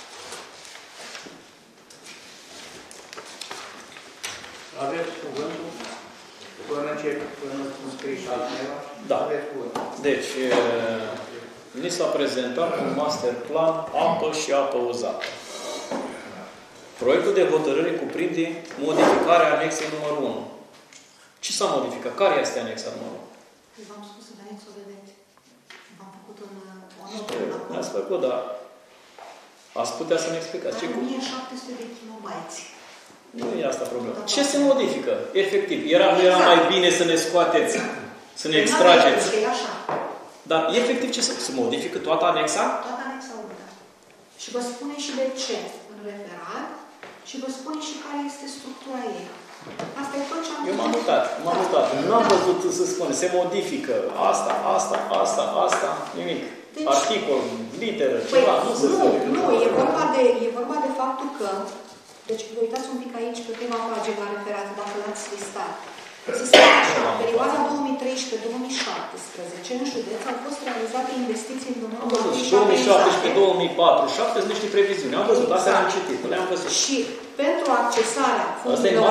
Aveți cuvântul? Până înscris și altcineva? Da. Aveți cuvântul. Deci, ni s-a prezentat un master plan apă și apă uzată. Proiectul de hotărâre cuprinde modificarea anexei numărul 1. Ce s-a modificat? Care este anexa numărul 1? V-am spus în anexă, o vedeți. V-am făcut un Ne-ați făcut, dar ați putea să ne explicați. Ce 1700 de kilobytes. Nu e asta problema. Ce se modifică? Efectiv. Nu era mai bine să ne scoateți, să ne extrageți. Dar efectiv ce se modifică? Toată anexa? Toată anexa 1, da. Și vă spune și de ce în referat și vă spune și care este structura ei. Asta e tot ce am Eu m-am mutat. Nu am văzut să spune. Se modifică. Asta. Nimic. Deci, articol, literă, ceva. Nu, e vorba de faptul că deci, vă uitați un pic aici pe prima pagină referată, dacă l-ați listat. Se spune așa, în perioada 2013-2017, în județ au fost realizate investiții în domeniul 2017-2004, 7 sunt niște previziuni. Am văzut, astea am citit, nu le-am văzut. Și pentru accesarea fondurilor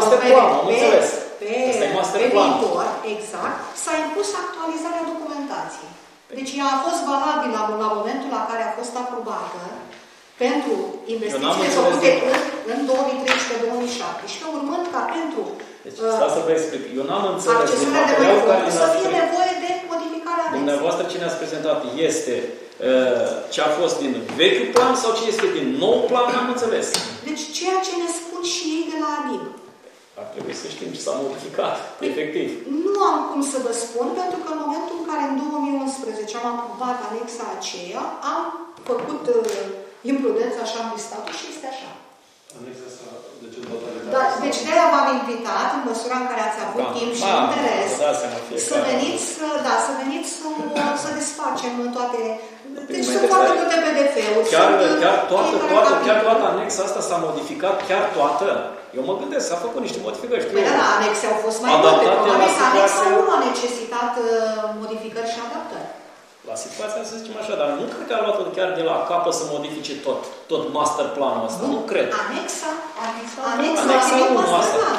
pe viitor, exact, s-a impus actualizarea documentației. Deci ea a fost valabilă la momentul la care a fost aprobată pentru investițiile făcute în 2013-2017, urmând ca pentru deci, să vă explic. Eu n-am înțeles să fie nevoie de modificarea anexei. Dumneavoastră cine ați prezentat este ce a fost din vechiul plan sau ce este din nou plan? N-am înțeles. Deci ceea ce ne spun și ei de la ADIB. Ar trebui să știm ce s-a modificat, efectiv. Nu am cum să vă spun, pentru că în momentul în care în 2011 am aprobat anexa aceea, am făcut imprudența, așa am listat și este așa. Anexa asta, deci în totalitate. Da, deci de-aia v-am invitat, în măsura în care ați avut timp și interes, să veniți să desfacem toate. Deci sunt foarte multe PDF-uri. Chiar toată anexa asta s-a modificat, chiar toată. Eu mă gândesc, s-a făcut niște modificări. Păi da, anexe au fost mai multe. Anexa 1 a necesitat modificări și adaptări. La situația, să zicem așa, dar nu cred că a luat chiar de la capă să modifice tot master planul ăsta. Nu cred. Anexa e un master plan.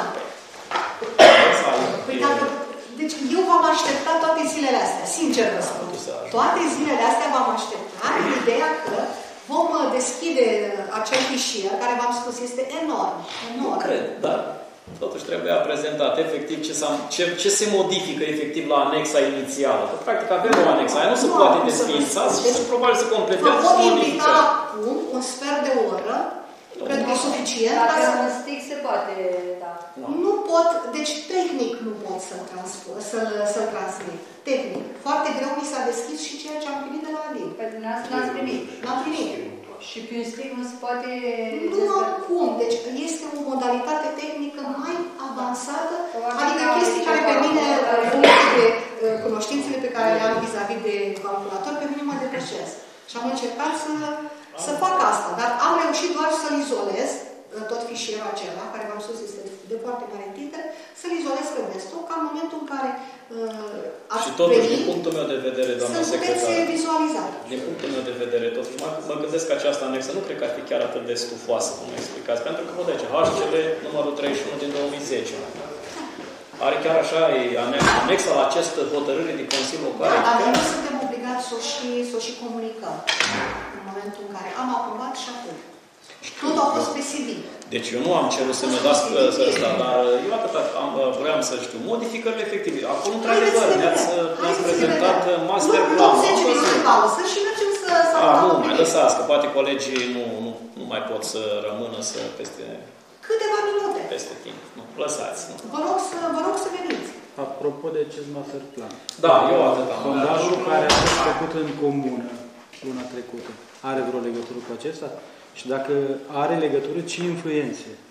Deci eu v-am așteptat toate zilele astea, sincer vă spun. Toate zilele astea v-am așteptat în ideea că vom deschide acel fișier, care v-am spus este enorm. Nu cred, dar totuși trebuia prezentat efectiv ce se modifică efectiv la anexa inițială. Că practic avem o anexă, aia nu se poate desființa și probabil se completează și modifică. Vă pot invita acum un sfert de oră, cred că e suficient. Dacă un stick se poate, da. Nu pot, deci tehnic nu pot să-l transmit. Tehnic. Foarte greu mi s-a deschis și ceea ce am primit de la ADIB. Pe dumneavoastră n-ați primit. N-am primit. Și pe un stick nu se poate... Nu am cum. Deci este o modalitate tehnică mai avansată, adică chestii care pe mine, în funcție de cunoștințele pe care le am vis-a-vis de calculator, pe mine mă depășesc. Și am încercat să fac asta, dar am reușit doar să-l izolez, tot fișierul acela, care v-am spus este de foarte mare titlu, să-l izolez pe desktop, ca în momentul în care și totuși, din punctul meu de vedere, doamna secretară, din punctul meu de vedere, totuși, mă gândesc că această anexă nu cred că ar fi chiar atât de stufoasă, cum explicați, pentru că, vă zice, HCL numărul 31 din 2010. Are chiar așa anexa la această hotărâre de Consiliu Local. Da, dar noi suntem obligați să o și comunicăm în momentul în care am aprobat și atât. Tot au fost pe CV. Deci eu nu am cerut să-mi dați ăsta, dar eu atât vreau să știu. Modificările efective. Acum, într-adevăr, ne-ați prezentat master plan. Nu 10 minute pauză și mergem să nu, mai lăsați, că poate colegii nu mai pot să rămână peste... Câteva minute. Peste timp. Nu, lăsați. Nu. Vă rog să veniți. Apropo de acest master plan. Da, eu atât am. Sondajul care a fost făcut în comună luna trecută, are vreo legătură cu acesta? Și dacă are legătură, ce influențe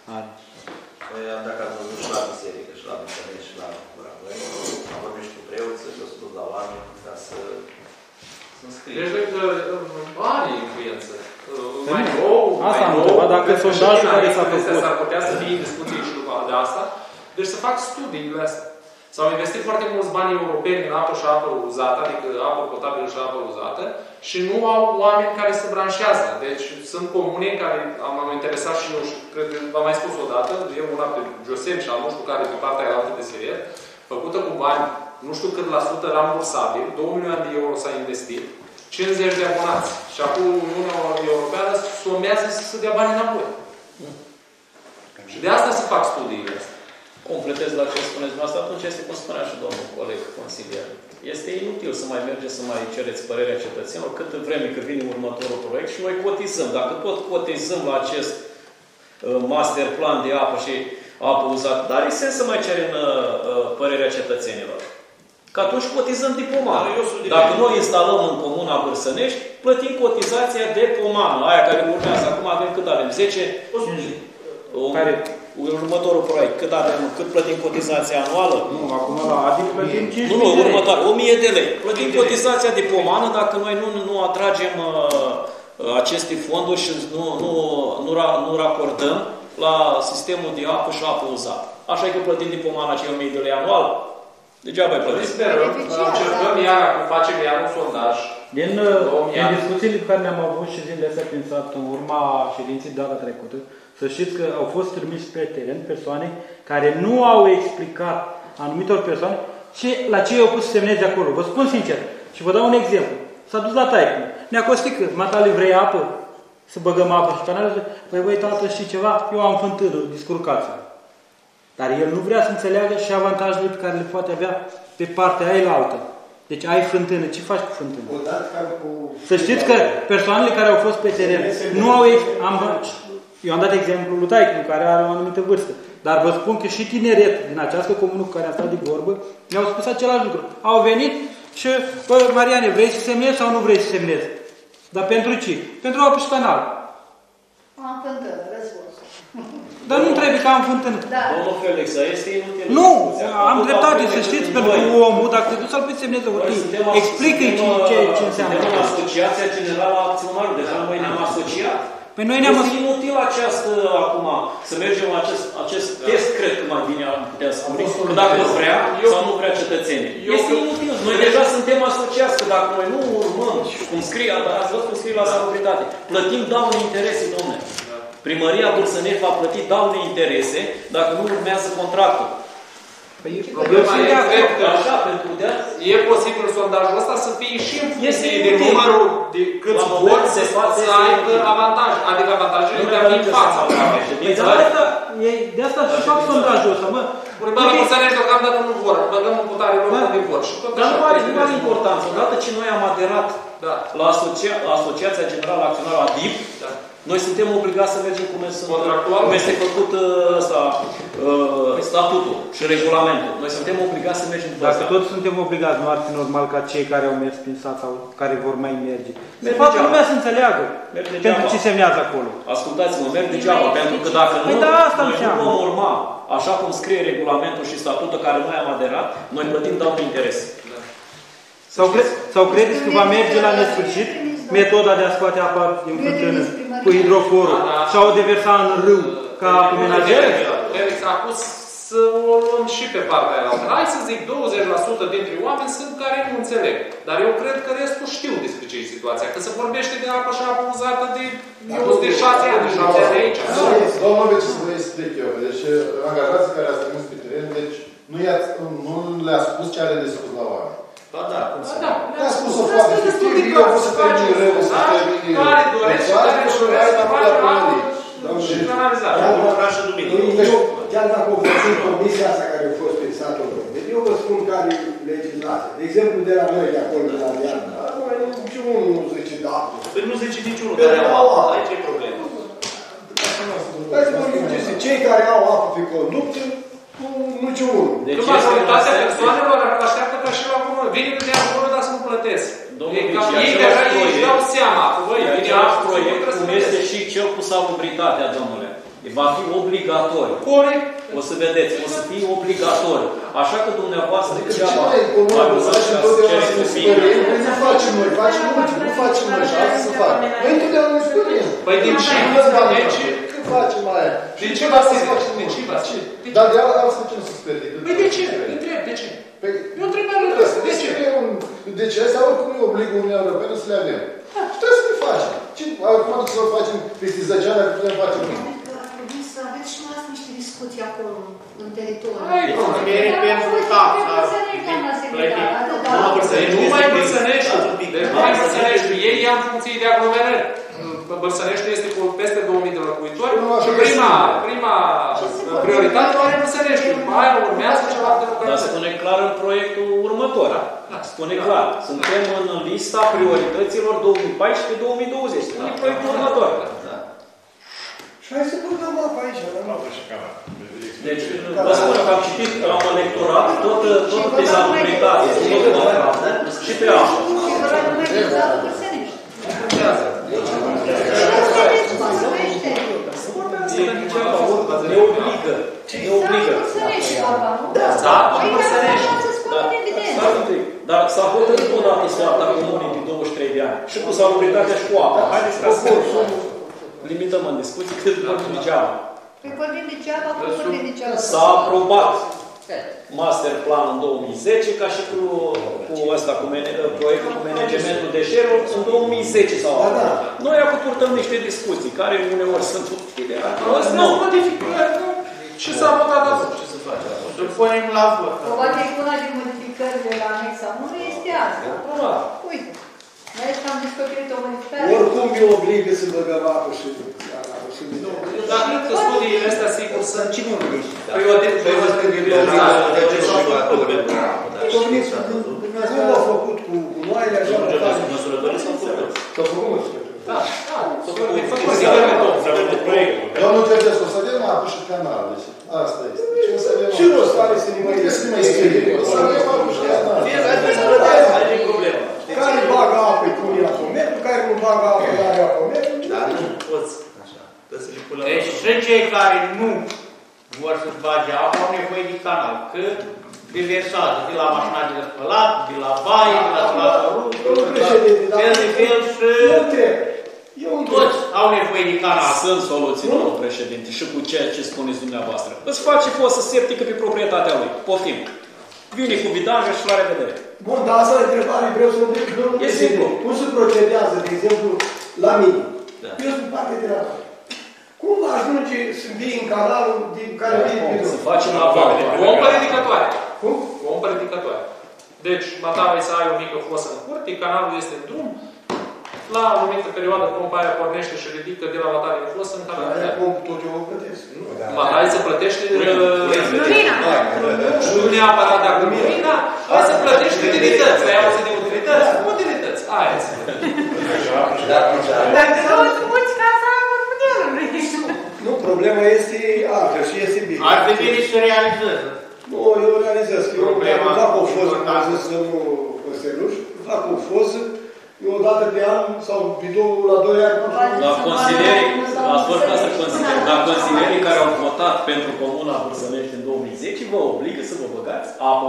are. Păi, dacă ați văzut și la biserică, și la biserică, și la Burabăi, am vorbit și cu preoții, și o să duc la oameni ca să înscrie. Deci, are influență. Mai nou, asta am întrebat, dacă sondajul care s-a făcut. S-ar putea să fie discuții și după de asta. Deci să fac studiile astea. S-au investit foarte mulți bani europeni în apă și apă uzată, adică apă potabilă și apă uzată, și nu au oameni care se branșează. Deci sunt comune în care m-am interesat și eu, și cred că v-am mai spus odată, eu una pe Josem și al nu știu care pe partea aia altă de seriet, făcută cu bani, nu știu cât la sută rambursabil, 2 milioane de euro s-a investit, 50 de abonați. Și acum Uniunea Europeană somează să dea bani înapoi. Și de asta se fac studiile astea. Completez la ce spuneți dumneavoastră, atunci este, cum spunea și domnul coleg consilier, este inutil să mai mergeți să mai cereți părerea cetățenilor cât vreme cât vine următorul proiect și noi cotizăm. Dacă tot cotizăm la acest master plan de apă și apă uzată, dar e sens să mai cerem părerea cetățenilor. Că atunci cotizăm de pomană. Dacă noi instalăm în comuna Bârsănești, plătim cotizația de pomană, aia care urmează. Acum avem cât avem? 10? Următorul proiect. Cât plătim cotizația anuală? Nu, acum la ADIC plătim 5.000 Nu, următoare. 1.000 de lei. Plătim cotizația de pomană dacă noi nu atragem aceste fonduri și nu racordăm la sistemul de apă și apă uzată. Așa că plătim de pomană acei 1.000 de lei anual. Degeaba îi plătim. Sperăm, încercăm iar, facem iar un sondaj. Din discuțiile pe care le-am avut și zilele astea prin sat, în urma ședinței data trecută, să știți că au fost trimiși pe teren persoane care nu au explicat anumitor persoane la ce i-au pus să semneze acolo. Vă spun sincer și vă dau un exemplu. S-a dus la taică. Ne-a costit cât? Matale, vrei apă? Să băgăm apă și canalul? Păi băi, tată, știi ceva? Eu am fântână, descurcați-vă. Dar el nu vrea să înțeleagă și avantajele pe care le poate avea pe partea aia altă. Deci ai fântână. Ce faci cu fântână? Să știți că persoanele care au fost pe teren nu au... Eu am dat exemplul lui taică, care are o anumită vârstă. Dar vă spun că și tineret din această comună cu care am stat de vorbă mi-au spus același lucru. Au venit și, bă, Mariane, vrei să semnezi sau nu vrei să semnezi? Dar pentru ce? Pentru apă și canal. Am fântână, răspuns. Dar nu trebuie că am fântână. Da. Domnul Felix, este inutil. Nu, am dreptate, să știți, pentru că omul, dacă te duci să-l poți semneze o tii, explică-i ce înseamnă. Suntem în Asociația Generală a Acționarilor, deja noi ne-am asociat. Păi noi ne-am... Este inutil acum să mergem la acest test, cred că mai bine am putea spune, că dacă vrea sau nu vrea cetățenii. Este inutil. Noi deja suntem asociați, că dacă noi nu urmăm, cum scrie, ați văzut cum scrie la salubritate, plătim daune interese, domnule. Primăria Bârsănești va plăti daune interese dacă nu urmează contractul. Problema e, cred că așa, pentru că e posibil sondajul ăsta să fie și în funcție de numărul de câți vot să aibă avantaj. Adică avantajele de a fi în fața. De asta și fac sondajul ăsta, mă. Urmă la Bârsănești deocamdată nu vor. Băgăm în putare lor de vor. Dar nu are importanță. Odată ce noi am aderat la Asociația Generală Acționară ADIP, noi suntem obligați să mergem cum este făcut statutul și regulamentul. Noi suntem obligați să mergem după asta. Dacă toți suntem obligați, nu ar fi normal ca cei care au mers prin sat sau care vor mai merge. Se facă lumea să înțeleagă pentru ce semnează acolo. Ascultați-mă, merg degeaba, pentru că dacă nu, noi nu vom urma, așa cum scrie regulamentul și statutul care noi am aderat, noi plătim daune interes. Sau credeți că va merge la nesfârșit metoda de a scoate apa din fântână cu hidroforul sau o deversa în râu ca apă menajeră? Felix a pus să o luăm și pe partea aia. Hai să zic, 20% dintre oameni sunt care nu înțeleg. Dar eu cred că restul știu despre ce e situația. Că se vorbește de apă și apă uzată de 6 ani, de 7 ani de aici. Domnul Veci, să vă explic eu. Deci, angajații care ați trimis pe teren, deci nu le-a spus ce are de spus la oameni. Ba da, cum să nu? Le-a spus o foarte efectiv, eu o să termin rău, o să termin chiar dacă o făcut comisia asta care a fost pe satul meu, deci eu vă spun care e legislația. De exemplu, de la noi, de acolo, de la Diana, niciunul nu zice da. Păi nu zice niciunul care au apă. Aici e problema. Hai să vorbim cei care au apă pe conductă, niciunul. Deci majoritatea persoanelor așteaptă ca și la acolo. Vine de acolo, dar să nu plătesc. Ei deja își dau seama. Același proiect cum este și cel cu salubritatea, domnule. Va fi obligatoriu. Corect. O să vedeți, o să fie obligatoriu. Așa că dumneavoastră ce mai economic, să facem totdeauna să ne speriem, nu facem noi, facem mulți, nu facem noi și alții să facă. Noi întotdeauna ne speriem. Păi de ce? Când facem aia? De ce va fi? De ce va fi? Dar de altfel ce nu se sperie? Păi de ce? Întreb, de ce? Eu întreb la rând. De ce? De ce? Asta oricum nu obligă Uniunea Europeană să le avem. Și trebuie să le facem. Acum să le facem peste 10 ani, dacă putem face mâine. Ar trebui să aveți și noastră niște discuții acolo, în teritoriu. Numai Bărsăneștiul. Numai Bărsăneștiul. Ei ia în funcție de aglomerări. Bărsăneștiul este cu peste 2000 de locuitori și prima prioritate are Bărsăneștiul. Aia urmează ceva de lucrări. Dar spune clar în proiectul următor. Spune clar. Suntem în lista priorităților 2014-2020. Spune proiectul următor. Și hai să băgăm apă aici, la apă și cam. Deci, vă spun că am citit, am lecturat tot pe salubritate, și pe apă. Ne obligă. Ne obligă. Dar s-a hotărât odată soarta comunei din 23 de ani. Și cu salubritatea și cu apa. Haideți să limităm în discuții cât vorbim degeaba. Păi vorbim degeaba, cum vorbim degeaba? S-a aprobat master plan în 2010, ca și cu ăsta, cu proiectul cu managementul deșeurilor, în 2010 s-au aprobat. Noi acum purtăm niște discuții, care uneori sunt ideale. Nu, modificări. Ce s-a votat acum? Ce se face? Îl punem la vot. Probabil că una din modificările la anexa 1 este asta. Uite. Aici am descoperit o modificare. Oricum e obligă să băgăm apă și dar cred că studiile astea, sigur, sunt cine nu gândești? Cum au făcut cu noile, așa au făcut. S-au făcut măsurători. Da, s-au făcut proiectul. Domnul Terdes, o să avem apă și canal, deci asta este. Ce rost are să ne mai sperie? O să avem apă și canal. Care bagă apă, îi pune apometru, care nu bagă apă, nu are apometru. Dar nu poți. Deci și cei care nu vor să-ți bage apă au nevoie de canal. Că diversează de la mașina de spălat, de la baie, de la spălatorul, fel de fel și toți au nevoie de canal. Sunt soluții, domnul președinte, și cu ceea ce spuneți dumneavoastră. Îți face fosă septică pe proprietatea lui. Poftim. Vine cu bidanjă și la revedere. Bun, dar asta e întrebare, vreau să întreb. E simplu. Cum se procedează, de exemplu, la mine? Eu sunt parte de la mine. Cum ajunge să vii în canalul din care vii bidon? Să facem la vale. O ompă ridicătoare. Cum? O ompă ridicătoare. Deci, matavai să ai o mică fosă în curte, canalul este în drum, la o anumită perioadă pompa aia pornește și ridică de la matare în fosă în canal. Aia pompă tot eu o plătesc. Hai să plătești lumina. Nu neapărat dacă lumina, hai să plătești utilități. Ai auzit de utilități? Utilități. Aia să Dacă să-ți muți casa următorului. Nu, problema este altă și este bine. Ar fi bine să realizeze. Nu, eu realizez. Eu fac o foză, cum am zis domnul Căsteluș, fac o foză, eu o dată pe an, sau bidoul la 2 ani. La consilierii care au votat pentru Comuna Bârsănești în 2010, vă obligă să vă băgați apă.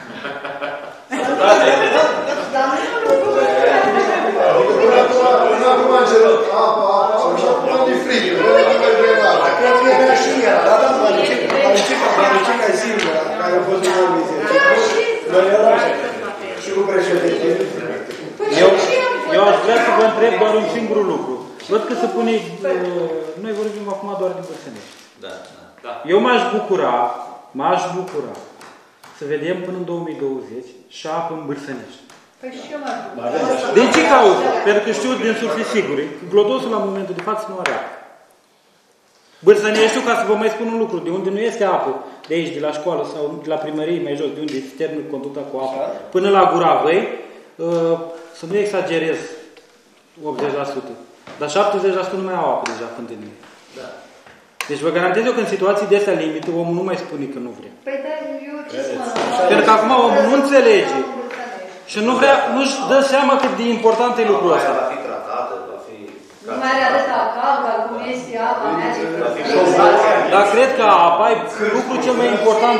Până acum am cerut apă, și acum am de frică. Cred că era și ea, dar da, Mariceca e singura, care a fost în 2010. Noi eram și cu președinte. Eu aș vrea să vă întreb doar un singur lucru. Văd că se pune... Noi vorbim acum doar de Bârsănești. Eu m-aș bucura să vedem până în 2020 și apă în Bârsănești. Păi și eu m-aș bucura. Din ce cauză? Pentru că știu din surse sigure, Glodosul la momentul de față nu are apă. Bârsăneștiul, ca să vă mai spun un lucru, de unde nu este apă, de aici, de la școală sau de la primărie mai jos, de unde se termină conducta cu apă, până la Gura Văi, să nu exagerez 80%, dar 70% nu mai au apă deja fântânile. Da. Deci vă garantez eu că în situații de astea limite, omul nu mai spune că nu vrea. Păi da, eu ce să mă... Pentru că acum omul nu înțelege și nu-și dă seama cât de important e lucrul ăsta. Va fi tratată, va fi... Nu mai are atâta cal, ca cum este apa mea de Dar cred că apa e lucrul cel mai important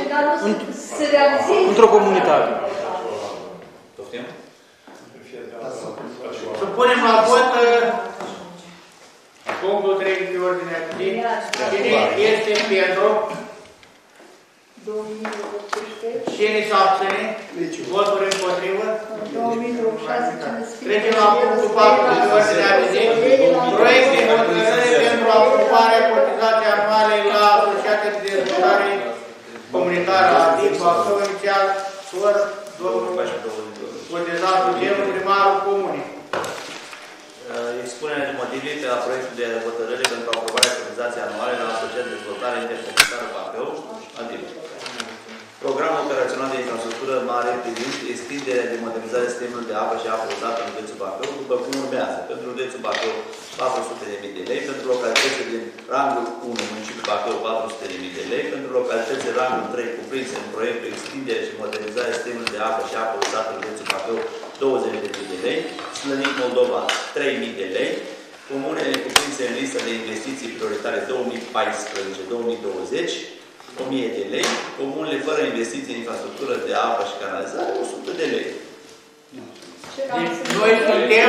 într-o comunitate. Să punem la vot punctul 3 de ordinea de zi. Cine este pentru? Cine se abține? Voturi împotrivă? Trecem la punctul 4 de ordinea de zi. Proiect de hotărâre pentru aprobarea cotizației anuale la Asociația de Dezvoltare Comunitară a DIP, Bacău, inițial, domnul Cotizatul Gelu, primarul comunei. Expunerea de motive pe la proiectul de hotărâre pentru aprobarea cotizației anuale la Asociația de Dezvoltare Intercomunitară Bacău, ADIP. Programul operațional de infrastructură mare privind extinderea de modernizare sistemului de apă și apă uzată în județul Bacău, după cum urmează. Pentru județul Bacău 400.000 de lei, pentru localitățile din rangul 1, municipiul Bacău 400.000 de lei, pentru localitățile rangul 3 cuprinse în proiectul extindere și modernizare sistemului de apă și apă uzată în județul Bacău 20.000 de lei, Slănic Moldova 3.000 de lei, comunele cuprinse în lista de investiții prioritare 2014-2020, 1.000 de lei, comunele fără investiții în infrastructură de apă și canalizare, 100 de lei. Noi suntem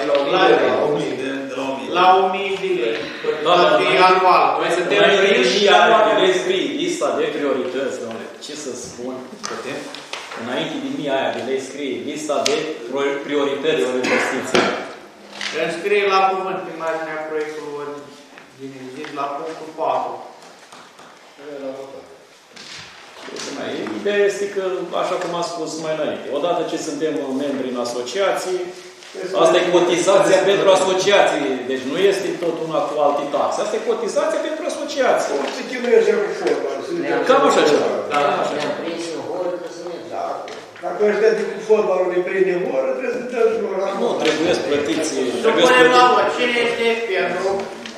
la 1.000 de lei. Anual. Noi suntem în lista de priorități, domnule. Ce să spun? Înainte de mii aia de lei scrie lista de priorități de investiții. Înscrie la cuvânt imaginea proiectului din zi la punctul 4. Ideea este că, așa cum am spus mai înainte, odată ce suntem membri în asociații, asta e cotizația pentru asociații. Deci nu este tot una cu alte taxe. Asta e cotizația pentru asociații. Se chinuiește cu fotbal. Cam așa ceva. Dacă ăștia de cu fotbalul ne prinde oră, trebuie să dăm și ora. Nu, trebuie să plătiți. Să punem la vot. Cine este pentru?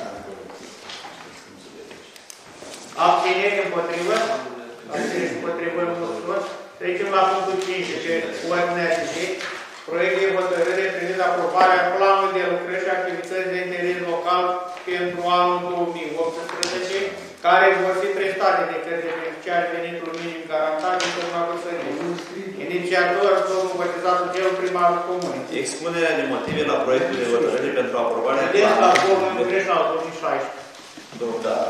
Abțineri împotrivă? Abțineri împotrivă în măsură. Trecem la punctul 5, pe ordinea de zi. Proiect de hotărâre privind aprobarea planului de lucrări și activități de interes local pentru anul 2018, care vor fi prestate de către beneficiarii venitului minim garantat din Comuna Vârsănești. Inițiator, domnul Cotizatul Gelu, primarul comunei. Expunerea de motive la proiectul de hotărâre pentru aprobarea planului. La 2016. Da.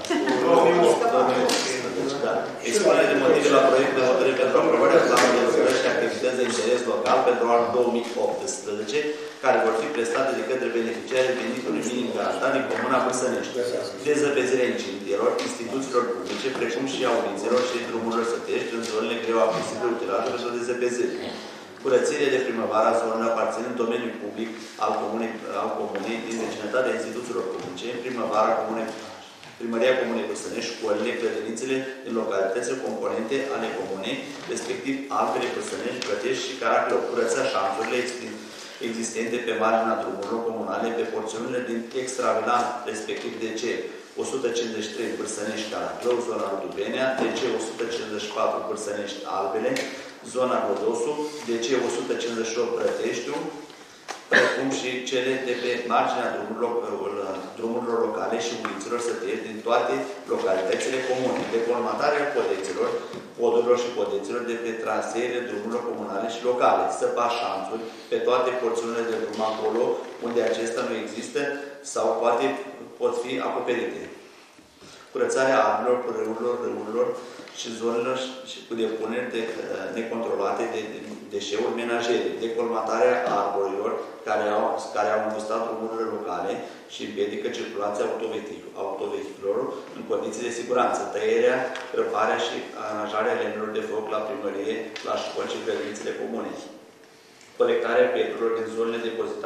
2018, da. Expunerea de motive la proiectul de hotărâre pentru aprobarea planului de lucrări și activități de interes local pentru anul 2018, care vor fi prestate de către beneficiarii venitului minim garantat din Comuna Vârsănești. Dezăpezirea incidentelor, instituțiilor publice, precum și a ulițelor și drumurilor sătești în zonele greu accesibile utilate pentru dezăpezire. Curățire de primăvară a zonelor aparținând domeniul public al comunei din vecinătatea instituțiilor publice, primăvara Primăria Comunei Vârsănești, școlile, grădinițele din localitățile componente ale comunei, respectiv Alpele Vârsănești, Plătești și Caraclău. Curăța șanțurile existente pe marginea drumurilor comunale, pe porțiunile din extravilan, respectiv DC 153 Vârsănești Caraclău, zona Rudubenia, DC 154 Vârsănești Albele, zona Godosu, DC 158 Prăteștiu, precum și cele de pe marginea drumurilor locale și ulițelor sătești din toate localitățile comune. Decolmatarea podurilor și podeților de pe traseele drumurilor comunale și locale. Săpa șanțuri pe toate porțiunile de drum acolo unde acesta nu există sau poate pot fi acoperite. Curățarea apelor, râurilor și zonelor și cu depuneri necontrolate de deșeuri menajere, decolmatarea arborilor care au îngustat drumurile locale și împiedică circulația autovehiculelor în condiții de siguranță, tăierea, răparea și aranjarea lemnelor de foc la primărie, la școli și grădinițele comune, colectarea pietrelor din zonele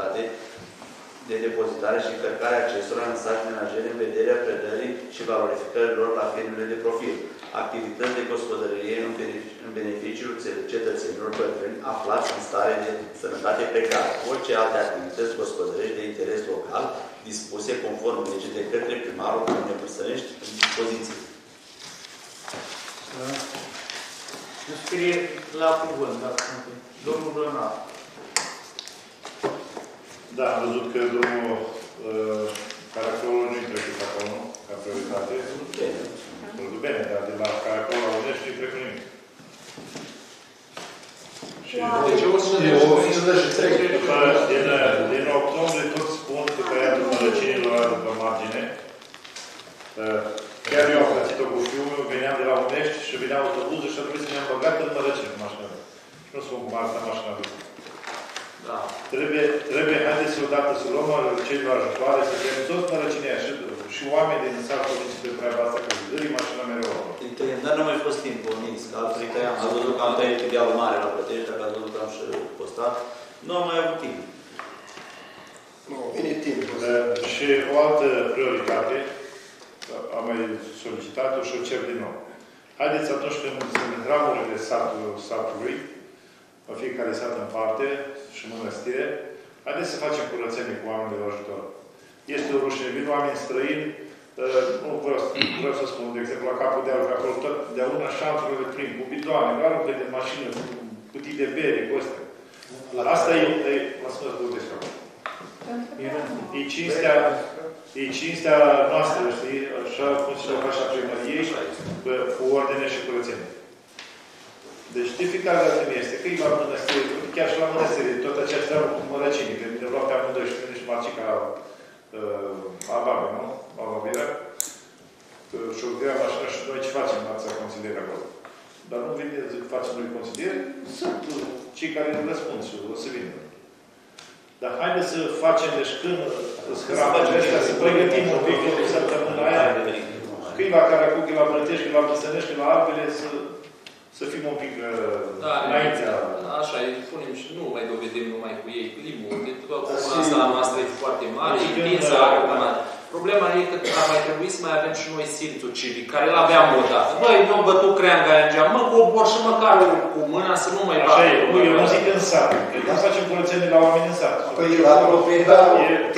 de depozitare și încărcarea acestora în saci menajere în vederea predării și valorificării lor la firmele de profil, activități de gospodărie în beneficiul cetățenilor bătrâni aflați în stare de sănătate precară, orice alte activități gospodărești de interes local dispuse conform legii de către primarul Comunei Vârsănești în dispoziție. Scrie la cuvânt, domnul Blănar. Da, am văzut că drumul Caraclăului nu urbene, dar de la care acolo la Unești nu-i trecut nimic. Deci 153. Din octombrie tot spun că tăiatul mărăcinilor după margine. Chiar eu am plătit-o cu fiul meu, veneam de la Unești și venea autobuzul și a trebuit să ne-am băgat în mărăcini în mașină. Și nu spun cum arăta mașina lui. Da. Trebuie, haideți odată să luăm cei la ajutoare, să fim toți mărăcinii și oameni din satul de treaba asta, că zării mașina mereu. Dar nu mai fost timpul, nici, că altfel că am văzut că am tăiat idealul mare la Plătești, dacă ați văzut că am și postat, nu am mai avut timp. Nu, vine timpul. Și o altă prioritate, am mai solicitat-o și o cer din nou. Haideți atunci când sunt ramurile satului, la fiecare sat în parte și mănăstire, haideți să facem curățenie cu oamenii de ajutor. Este o rușine, vin oameni străini, nu vreau să spun, de exemplu, la capul de alb, acolo tot de una șanțurile plin, cu bidoane, aruncă de mașină, cu cutii de bere, cu astea. Asta e, mă vorbesc acum. E cinstea noastră, știi, așa funcționează așa primăriei, cu ordine și curățenie. Deci de fiecare dată mi este că e la mănăstire, chiar și la mănăstire, tot aceea treabă cu mărăcinii, că ne luau pe amândoi și vine și Marcica Albabe, nu? Albabira. Și-o grea mașina și noi ce facem la consiliere acolo. Dar nu vine să facem noi consiliere, sunt cei care nu răspund și o să vină. Dar haideți să facem, deci când scramele astea, să pregătim un pic în săptămâna aia, câiva care acucă la Brătești, la Băsănești, la Alpele, să fim un pic înaintea. Așa, îi punem și nu mai dovedim numai cu ei clipul. Asta la noastră e foarte mare, e tinsă. Problema e că ar mai trebui să mai avem și noi simțul civic, care îl aveam odată. Băi, nu bătut creanga în geam, mă cobor și măcar cu mâna să nu mai fac. Așa e, eu nu zic în sat. Nu facem curățenie la oameni în sat. Păi la proprietarul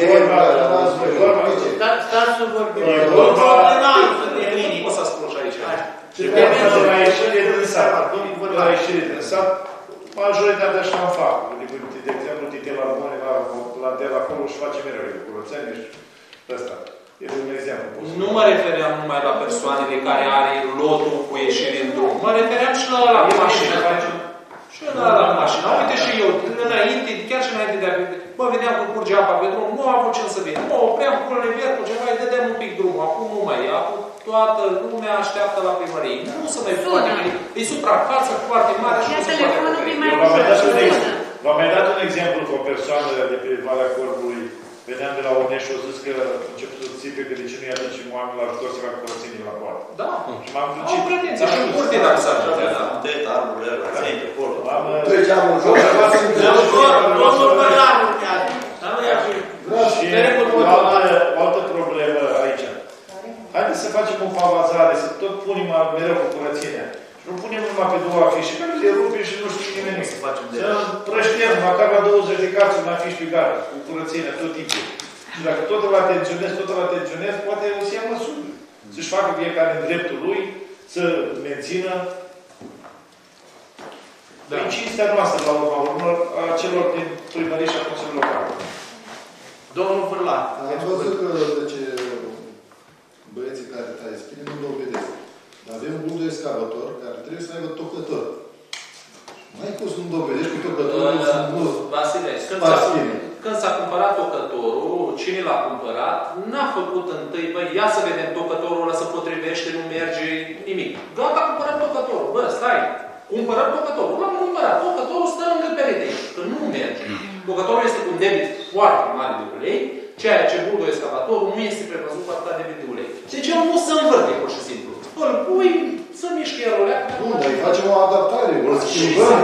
Dar stați să vorbim. E vorba... O să spun și aici. Și pentru la ieșire din sat. La ieșire din sat, majoritatea așa îmi fac. De exemplu, Titel Arbone, la de la acolo și face mereu curățenie și ăsta. Este un exemplu. Nu mă refeream numai la persoanele care are lotul cu ieșire în drum. Mă refeream și la mașină. Și la mașină. Uite și eu, înainte, chiar și înainte de a fi... Bă, vedeam că curge apa pe drum, nu am avut ce să vin. Mă opream cu rever, cu ceva, îi dădeam un pic drumul. Acum nu mai e. Acum toată lumea așteaptă la primărie. Nu se mai poate veni. E suprafață foarte mare și nu se poate veni. V-am mai dat un exemplu cu o persoană de pe Valea Corbului. Veneam de la Unești și o zis că a început să țipe că de ce nu-i aducem oameni la ajutor să facă curățenii la poartă. Da. Și m-am plângit. Au pretenție și în curte dacă s-ar putea. Am tăiat arburile la ței pe acolo. Treceam în joc. Domnul Bălan urmează. Și o altă problemă aici. Haideți să facem o pavazare, să tot punem mereu cu curățenia. Și nu punem numai pe două afișe, că le rupem și nu știu nimeni. Să prăștiem, măcar la 20 de cațuri în afiș pe gard, cu curățenia, tot tipul. Și dacă tot îl atenționez, poate o să ia măsuri. Să-și facă fiecare în dreptul lui, să mențină în cinstea noastră, la urma urmă, a celor din primărie și a Consiliului Local. Domnul Fârlan. Am văzut că băieții care taie spine nu dovedesc. Avem un excavator care trebuie să aibă tocător. Mai cum să nu dovedești cu tocătorul nu Vasile, când s-a cumpărat tocătorul, cine l-a cumpărat, n-a făcut întâi, băi, ia să vedem tocătorul ăla se potrivește, nu merge, nimic. Gata, a cumpărat tocătorul. Bă, stai, cumpărăm tocătorul. L-am cumpărat. Tocătorul stă lângă perete, că nu merge. Tocătorul este cu un debit foarte mare de ulei, ceea ce buldo-excavatorul nu este prevăzut cu atâta debit de ulei. Deci el nu se învârte, pur și simplu. Îl pui, să mișcă el ulea. Nu, dar îi facem o adaptare, o schimbăm.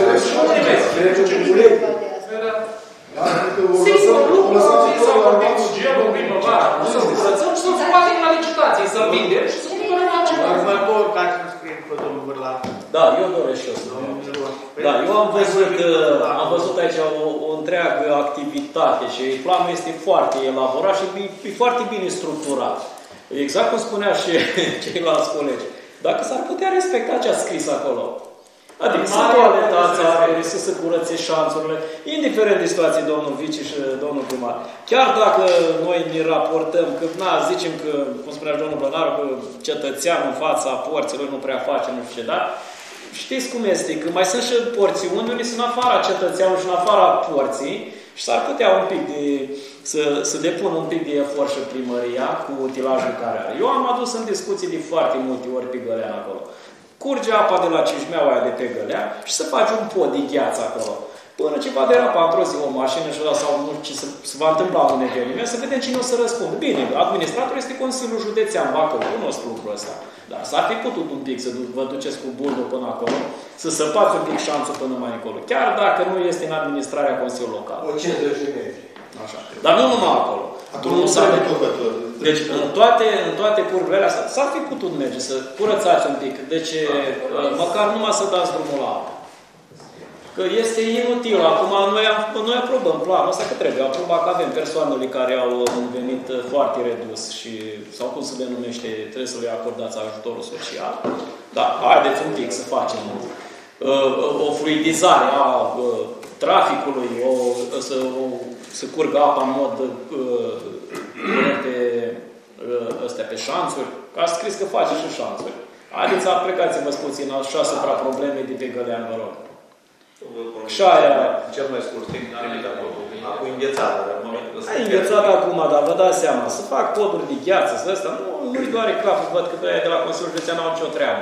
Sigur, lucrul s-a vorbit cu gelul primăvara. Nu să curățăm și să-l scoatem la licitație, să-l vindem și să cumpărăm altceva. Următor, ca să scrie pe domnul Bârlan. Da, eu doresc și eu să da, eu am văzut aici o întreagă activitate și planul este foarte elaborat și e foarte bine structurat. Exact cum spunea și ceilalți colegi. Dacă s-ar putea respecta ce a scris acolo. Adică să toaletați apele, să se curățe șanțurile, indiferent de situație, domnul vice și domnul primar. Chiar dacă noi ne raportăm, că zicem că, cum spunea domnul Blănaru, că cetățeanul în fața porților nu prea face, nu știu ce, dar știți cum este, că mai sunt și porțiuni unde sunt în afara cetățeanului și în afara porții și s-ar putea un pic să depună un pic de efort și primăria cu utilajul care are. Eu am adus în discuții de foarte multe ori pe Gălean acolo. Curge apa de la Cismeaua aia de pe Gălea și să faci un pod de gheață acolo. Până ce va derapa într-o zi o mașină și sau nu ce se va întâmpla un eveniment, să vedem cine o să răspundă. Bine, administratorul este Consiliul Județean Bacău, cunosc lucrul ăsta. Dar s-ar fi putut un pic să vă duceți cu buldul până acolo, să săpați un pic șanțul până mai încolo. Chiar dacă nu este în administrarea Consiliului Local. O 50 de metri. Așa. Dar nu numai acolo. Deci în toate curvele astea s-ar fi putut merge să curățați un pic. Deci măcar numai să dați drumul la apă. Că este inutil. Acum noi aprobăm planul ăsta, că trebuie aproba că avem persoanele care au un venit foarte redus și, sau cum se denumește, trebuie să le acordați ajutorul social. Dar haideți un pic să facem o fluidizare a traficului, să curgă apa în mod pe șanțuri. Ați scris că face și șanțuri. Haideți, plecați-vă puțin așa asupra problemei de pe Gălean, vă rog. Și aia... Cel mai scurt timp, trimite acolo. Acum înghețată. Înghețată acum, dar vă dați seama. Să fac poduri de gheață, să ăsta. Nu-i doare capul, văd că aia de la Consiliul Județean au nicio treabă.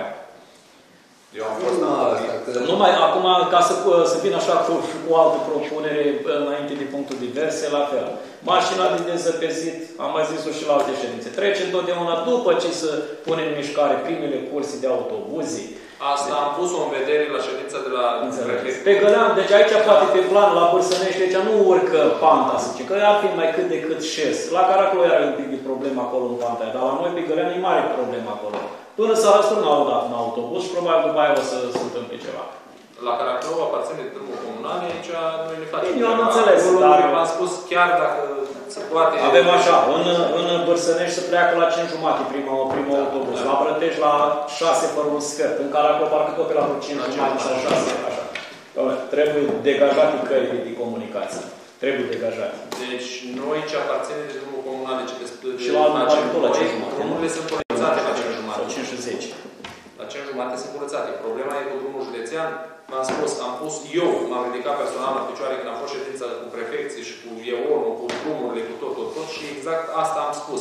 Eu am fost numai acum, ca să vin așa cu o altă propunere înainte de punctul diverse, la fel. Mașina de dezăpezit, am mai zis-o și la alte ședințe, trece întotdeauna după ce se pune în mișcare primele curse de autobuze. Asta am pus-o în vedere la ședința de la prefect. Pe Gălean, deci aici poate pe plan, la Bârsănești, aici nu urcă panta, să zice, că ar fi mai cât de cât șes. La Caraclu era un pic de problemă acolo în panta aia, dar la noi pe Gălean e mare problemă acolo. Până s-a răsturnat odată în autobuz și probabil după aia o să se întâmple ceva. La Caraclău aparține drumul comunal, aici noi ne facem. Eu am înțeles, dar eu v-am spus chiar dacă se poate... Avem așa, în Bârsănești se pleacă la 5:30 primul autobuz, la Brătești la 6 fără un sfert, în Caraclău parcă tot pe la 5:30 sau 6, așa. Trebuie degajate căile de comunicație. Trebuie degajate. Deci noi ce aparține de drumul comunal, de ce și la la 5:30. Drumurile sunt curățate la 5:30. Sau 5:10. La 5:30 sunt curățate. Problema e cu drumul județean. V-am spus, m-am ridicat personal la picioare când am fost ședință cu prefecții și cu EON-ul, cu drumurile, cu tot. Și exact asta am spus.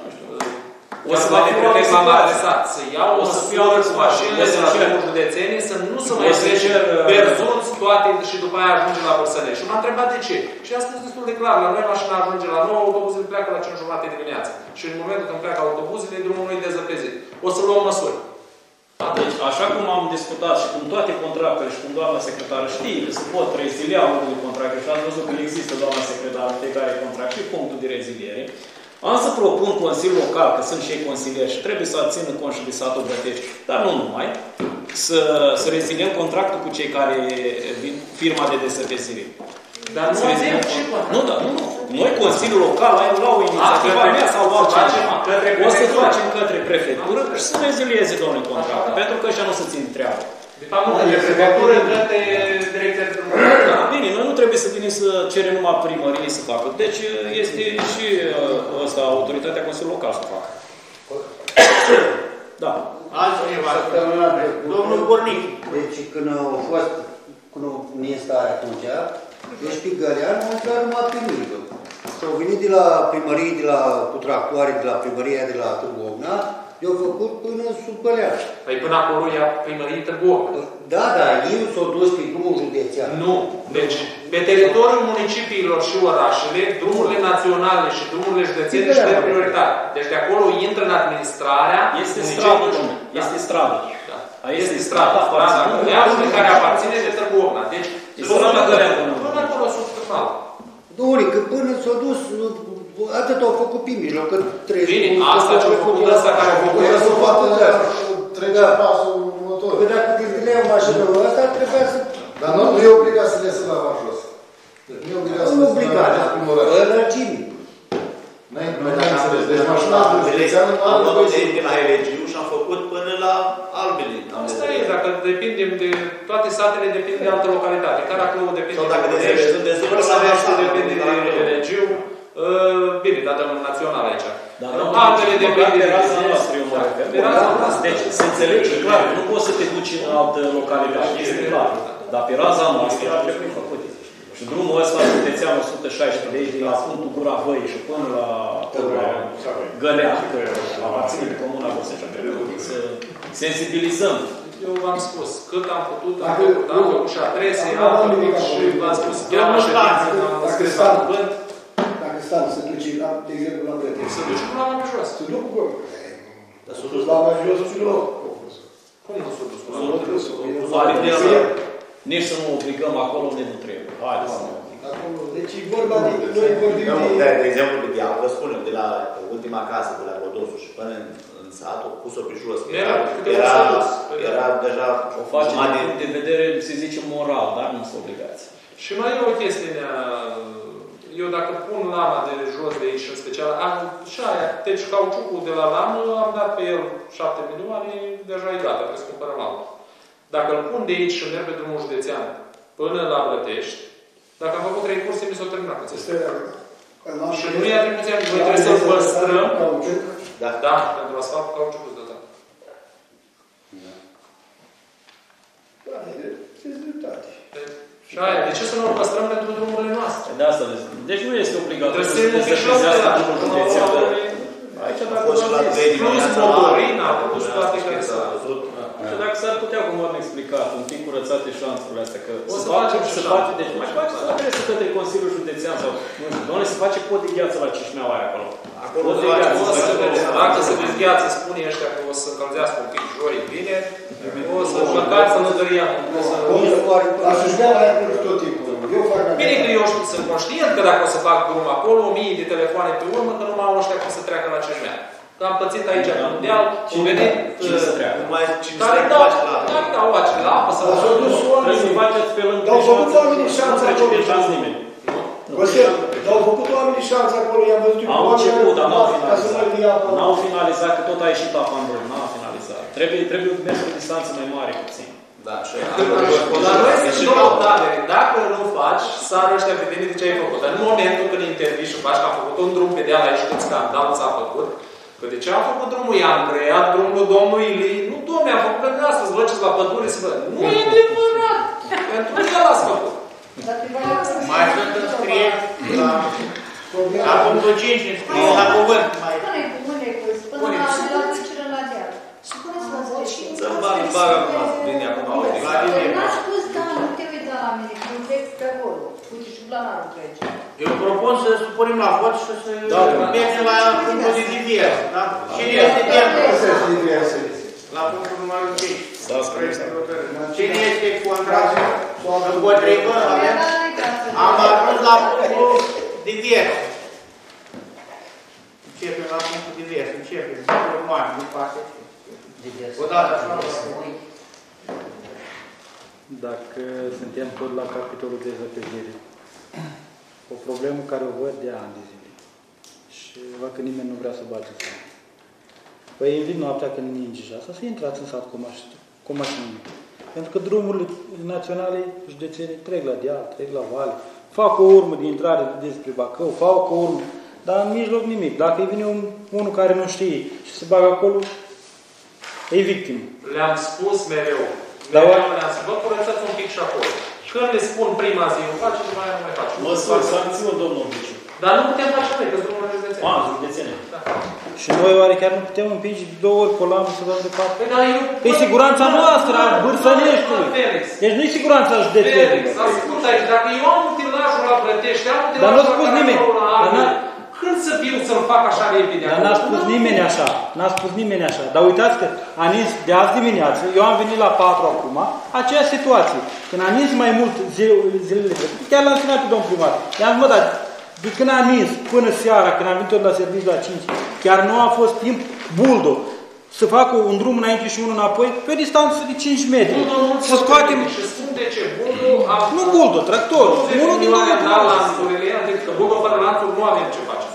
O să m-am adresat să iau o sfioră cu mașinile de la drumul județenii, să nu se mai trece berzunți toate și după aia ajunge la Bârsănești. Și m-a întrebat de ce. Și a spus destul de clar, la noi mașina ajunge la 9, autobuzele pleacă la 5:30 dimineața. Și în momentul când pleacă autobuzele, drumul nu-i dezăpezit. O să luăm măsuri. Deci, așa cum am discutat și cum toate contractele și cum doamna secretară știe că se pot rezilia unele contracte și ați văzut că există doamna secretară în fiecare contract și punctul de reziliere, am să propun Consiliul Local, că sunt și ei consilieri și trebuie să țină cont și de satul Brătești, dar nu numai, să reziliem contractul cu cei care vin firma de desăpezire. Dar nu avem și contract. Nu. Noi, Consiliul Local, la o inițiativă a mea sau altcineva, o să facem către prefectură și să rezilieze, domnule, contract, pentru că ăștia nu se țin treabă. De fapt, nu către prefectură, către direcția de drumuri. Bine, noi nu trebuie să venim să cerem numai primării să facă. Deci este și ăsta, autoritatea Consiliului Local să facă. Da. Altcineva, domnul Bornic. Deci când au fost, când au instare atunci, deci pe Gălean au intrat numai pe mică. Și au venit de la primărie, cu tractoare, de la primăria de la Târgu Ogna, i-au făcut până sub Gălean. Păi până acolo e primărie Târgu Ogna. Da, ei s-au dus pe drumul județean. Nu. Deci, pe teritoriul municipiilor și orașele, drumurile naționale și drumurile județene și de prioritate. Deci de acolo intră în administrarea... Este stradă, este stradă. Este stradă. Stradul care aparține de Târgu Ogna. Deci, până acolo sub Târgu. Dom'le, că până s-au dus, atât au făcut pe mijloc, că trebuie... Bine, asta ce-au făcut ăsta care au făcut să poată trece pasul următor. Că dacă dezgâneau mașinul ăsta, trebuia să... Dar nu e obligat să le să la jos. Nu e obligat să le să la primul rând. Înălțimi. N-ai înțeles. Deci mașina județeană nu am luat de la Elegiu și am făcut până la Albelin. Asta e, dacă depindem de... Toate satele depind de altă localitate. Caraclău depinde Sau dacă de București, Vârsavești depinde de Elegiu. Bine, dar dăm național aici. Altele depinde de raza noastră, eu mă refer. Deci, se înțelege clar, nu poți să te duci în altă localitate, este clar. Dar pe raza noastră ar trebui făcut. Și drumul ăsta, județean 116 lei, de la punctul Gura Văii și până la Gălea, că aparține de Comuna Gosești, trebuie să sensibilizăm. Eu v-am spus, cât am putut, am făcut și adrese, am făcut și v-am spus, chiar la ședință, am scris la cuvânt. Dacă stan să duci, de exemplu, la Brătești. Să duci cu lama pe jos. Să duc cu dar s-a dus lama jos și nu. Cum nu s-a dus cu lama pe jos? Nici să nu obligăm acolo unde nu trebuie. Haideți să nu obligăm. Deci e vorba de... Noi vorbim de... De exemplu, de Deal, vă spunem, de la ultima casă, de la Rodosul și până în sat, o pus-o pe jos. Era deja... O face din punct de vedere, se zice, moral, dar nu sunt obligați. Și mai e o chestie, eu dacă pun lama de jos de aici, în special, și aia, deci cauciucul de la lamă, am dat pe el 7 milioane, deja e gata, trebuie să cumpărăm altul. Dacă îl pun de aici și merg pe drumul județean până la Brătești, dacă am făcut 3 curse, mi s-o terminat. Și nu e atribuția, noi trebuie să-l păstrăm. Da, pentru asfalt cu cauciucul de dat. Da, e dreptate. Și aia, de ce să nu o păstrăm pentru drumurile noastre? De asta, deci nu este obligatoriu să servizească drumul județean. Aici dacă fost și la 3 dimineața, motorina, plus toate care s-a văzut. Și dacă s-ar putea, cum am explicat, un pic curățate șanțurile astea, că o să facem și face, deci mai face să adrese către Consiliul Județean sau, nu știu, doamne, se face pod de gheață la Cișmeaua aia acolo. Acolo de gheață, dacă se vezi gheață, spune ăștia că o să încălzească un pic joi bine, o să măcar să lădăria. La Cișmeaua aia curge tot timpul. Bine că eu sunt conștient că dacă o să fac drum acolo, 1000 de telefoane pe urmă, că nu mai au ăștia cum să treacă la Cișmea. Că am pățit aici, în Mundial, am venit... Cine să treacă? Care dau acele la apă sau... Trebuie să faceți pe lângă Dar au făcut oamenii șanță acolo. Nu trece nimeni. Dar au făcut oamenii șanță acolo, i-am văzut eu. Au început, dar n-au finalizat, că tot a ieșit apa în drum, n-au finalizat. Trebuie mers o distanță mai mare puțin. Da, și dar noi sunt două tabere. Dacă nu faci, sar ăștia pe tine de ce ai făcut. Dar în momentul când intervii și faci că am făcut un drum pe deal aici, cât scandal s-a făcut, că de ce am făcut drumul? I-am creat drumul domnului Ilii. Nu, domne, am făcut pentru asta, să vă duceți la pădure să vă... Nu e adevărat! Pentru el ați făcut. Mai sunt înscrie la punctul 5, înscrie la cuvânt. Pune la trecerea la deal. Și puneți la vot și... Să-l bagă acum, bine, acum au N-a spus, da, nu te uita la mine, că nu treci pe acolo. Uite, și planarul trece. Eu propun să supunem la vot și să mergem la punctul de divers. Cine este pentru? La punctul numărul 5. Cine este contra? Împotrivă? Am ajuns la punctul divers. Începem la punctul divers. Începem. Urmare, nu poate fi. Odată așa. Dacă suntem tot la capitolul de zăpezire, o problemă care o văd de ani de zile și văd că nimeni nu vrea să bage seama. Păi invit noaptea când ninge și asta, să intrați în sat cu mașinile. Pentru că drumurile naționale, județene, trec la deal, trec la vale, fac o urmă de intrare despre Bacău, fac o urmă, dar în mijloc nimic. Dacă îi vine unul care nu știe și se bagă acolo, e victimă. Le-am spus mereu. Le-am spus, vă curățați un pic și acolo. Când le spun prima zi, nu face, după aia nu mai face. Măsuri, sancțiuni, domnul Viciu. Dar nu putem face noi, că drumul județene. Județene. Da. Și noi oare chiar nu putem împinge 2 ori pe lamă să dăm de fapt? Păi e siguranța noastră, a Bârsăneștiului. Deci nu e siguranța județenului. Felix, ascult aici, dacă eu am utilajul la Brătești, am utilajul dar nu a spus nimeni. Când să viu să-l fac așa repede? Dar n-a spus nimeni așa. N-a spus nimeni așa. Dar uitați că a nins de azi dimineață, eu am venit la 4 acum, aceeași situație. Când a nins mai mult zilele trecute, chiar l-am sunat pe domnul primar. I-am zis, mă, dar de când a nins până seara, când am venit tot la serviciu la 5, chiar nu a fost timp buldo să facă un drum înainte și unul înapoi pe o distanță de 5 metri. Să scoatem... Și spun de ce. Buldo a... Nu buldo, tractorul. Unul din la lanțurile, adică buldo fără lanțuri nu avem ce face. 20 de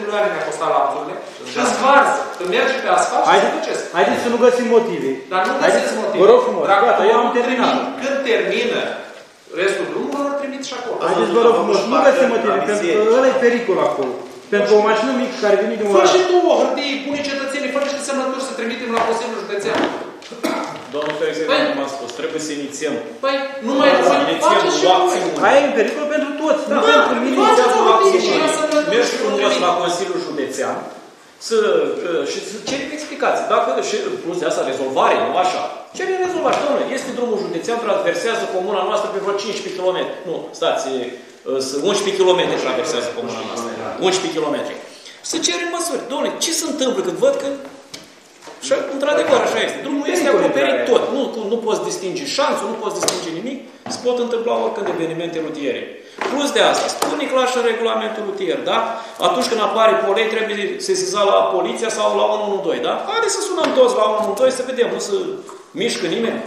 milioane ne-a costat lanțurile și îți varză. Când mergi pe asfalt și se duceți. Haideți să nu găsim motive. Dar nu găsiți motive. Vă rog frumos, gata, eu am terminat. Când termină restul drumului, îl trimit și acolo. Haideți, vă rog frumos, nu găsim motive, pentru că ăla e pericol acolo. Pentru o mașină mică care vine din Fă oraș. și tu o hârtie, pune cetățenii, fă niște semnături să trimitem la Consiliul Județean. Domnul Felix, cum am spus, trebuie să inițiem. Păi, nu mai faceți și acțiuni. Aia e un pericol pentru toți. Da, pentru mine inițiază o acțiune. Mergi frumos la Consiliul Județean și să cerem explicații. Dacă, și plus de asta, rezolvare, nu așa. Cerem rezolvare. Domnule, este drumul județean, traversează comuna noastră pe vreo 15 km. Nu, stați, 11 km traversează comuna noastră. 11 km. Să cerem măsuri. Domnule, ce se întâmplă când văd că... Și într-adevăr așa este. Drumul este acoperit tot. Nu poți distinge șanțul, nu poți distinge nimic. Se pot întâmpla oricând evenimente rutiere. Plus de asta, spune clar și în regulamentul rutier, da? Atunci când apare polei, trebuie sesizat la poliția sau la 112, da? Haideți să sunăm toți la 112 să vedem, nu se mișcă nimeni.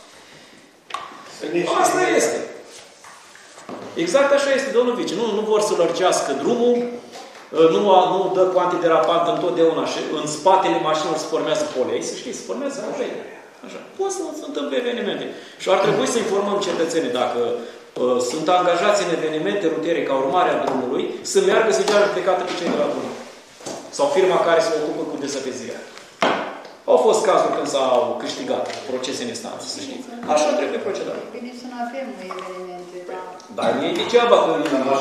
Asta este. Exact așa este, domnul Vice. Nu vor să lărgească drumul, nu dă antiderapant întotdeauna și în spatele mașinilor se formează polei, să știți, se formează polei. Așa. Poate să se întâmple evenimente. Și ar trebui să informăm cetățenii dacă sunt angajați în evenimente rutiere ca urmare a drumului, să meargă să dea judecată pe cei de la drum. Sau firma care se ocupă cu desăpezirea. Au fost cazuri când s-au câștigat procese în instanță, să știți. Așa trebuie procedat. Bine să nu avem evenimente, da. Dar e degeaba că...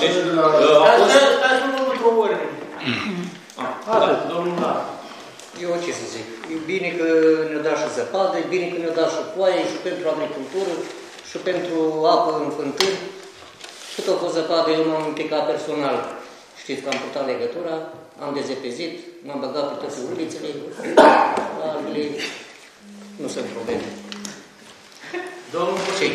Dați unul într-o ordine. Atât, domnul Nar. Eu ce să zic? E bine că ne-o dat și zăpadă, e bine că ne-o dat și foaie și pentru agricultură, și pentru apă în fântâni. Cât a fost zăpadă, eu m-am implicat personal. Știți că am purtat legătura, am dezepezit, m-am băgat pe toate ulițele, albele, nu sunt probleme. Domnul Ce?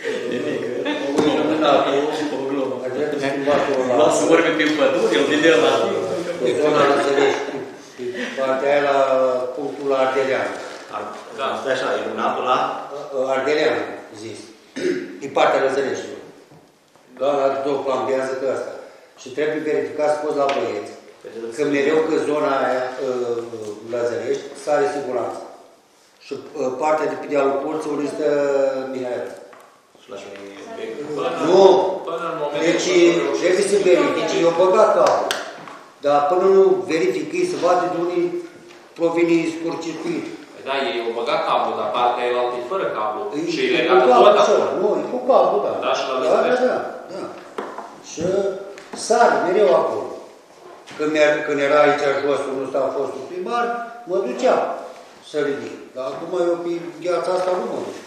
O glumă. Lasă vorbe pe pădure, îl vedea la Pe zona Răzărești, partea aia la punctul la Ardelean. Da, stai așa, e un apă la... Ardelean, zis. E partea Răzăreștiului. Doar două plambează că asta. Și trebuie verificat scos la băieți. Că mereu că zona aia, Răzărești, sare siguranță. Și partea de pe dealul curții unde stă Mihail. Nu! Deci trebuie să verifici. Eu băgat capul. Dar până nu verific ei să vadă de unde provine scurt-circuit. Da, ei au băgat cablu, dar partea el e fără cablu. Și e legat cu tot cablu, acolo. nu, e cu cablu, da. Da, și la Răzărești. Da. Și sar mereu acolo. Când era aici jos, unul ăsta a fost primar, mă duceam să ridic. Dar acum eu pe gheața asta nu mă duc.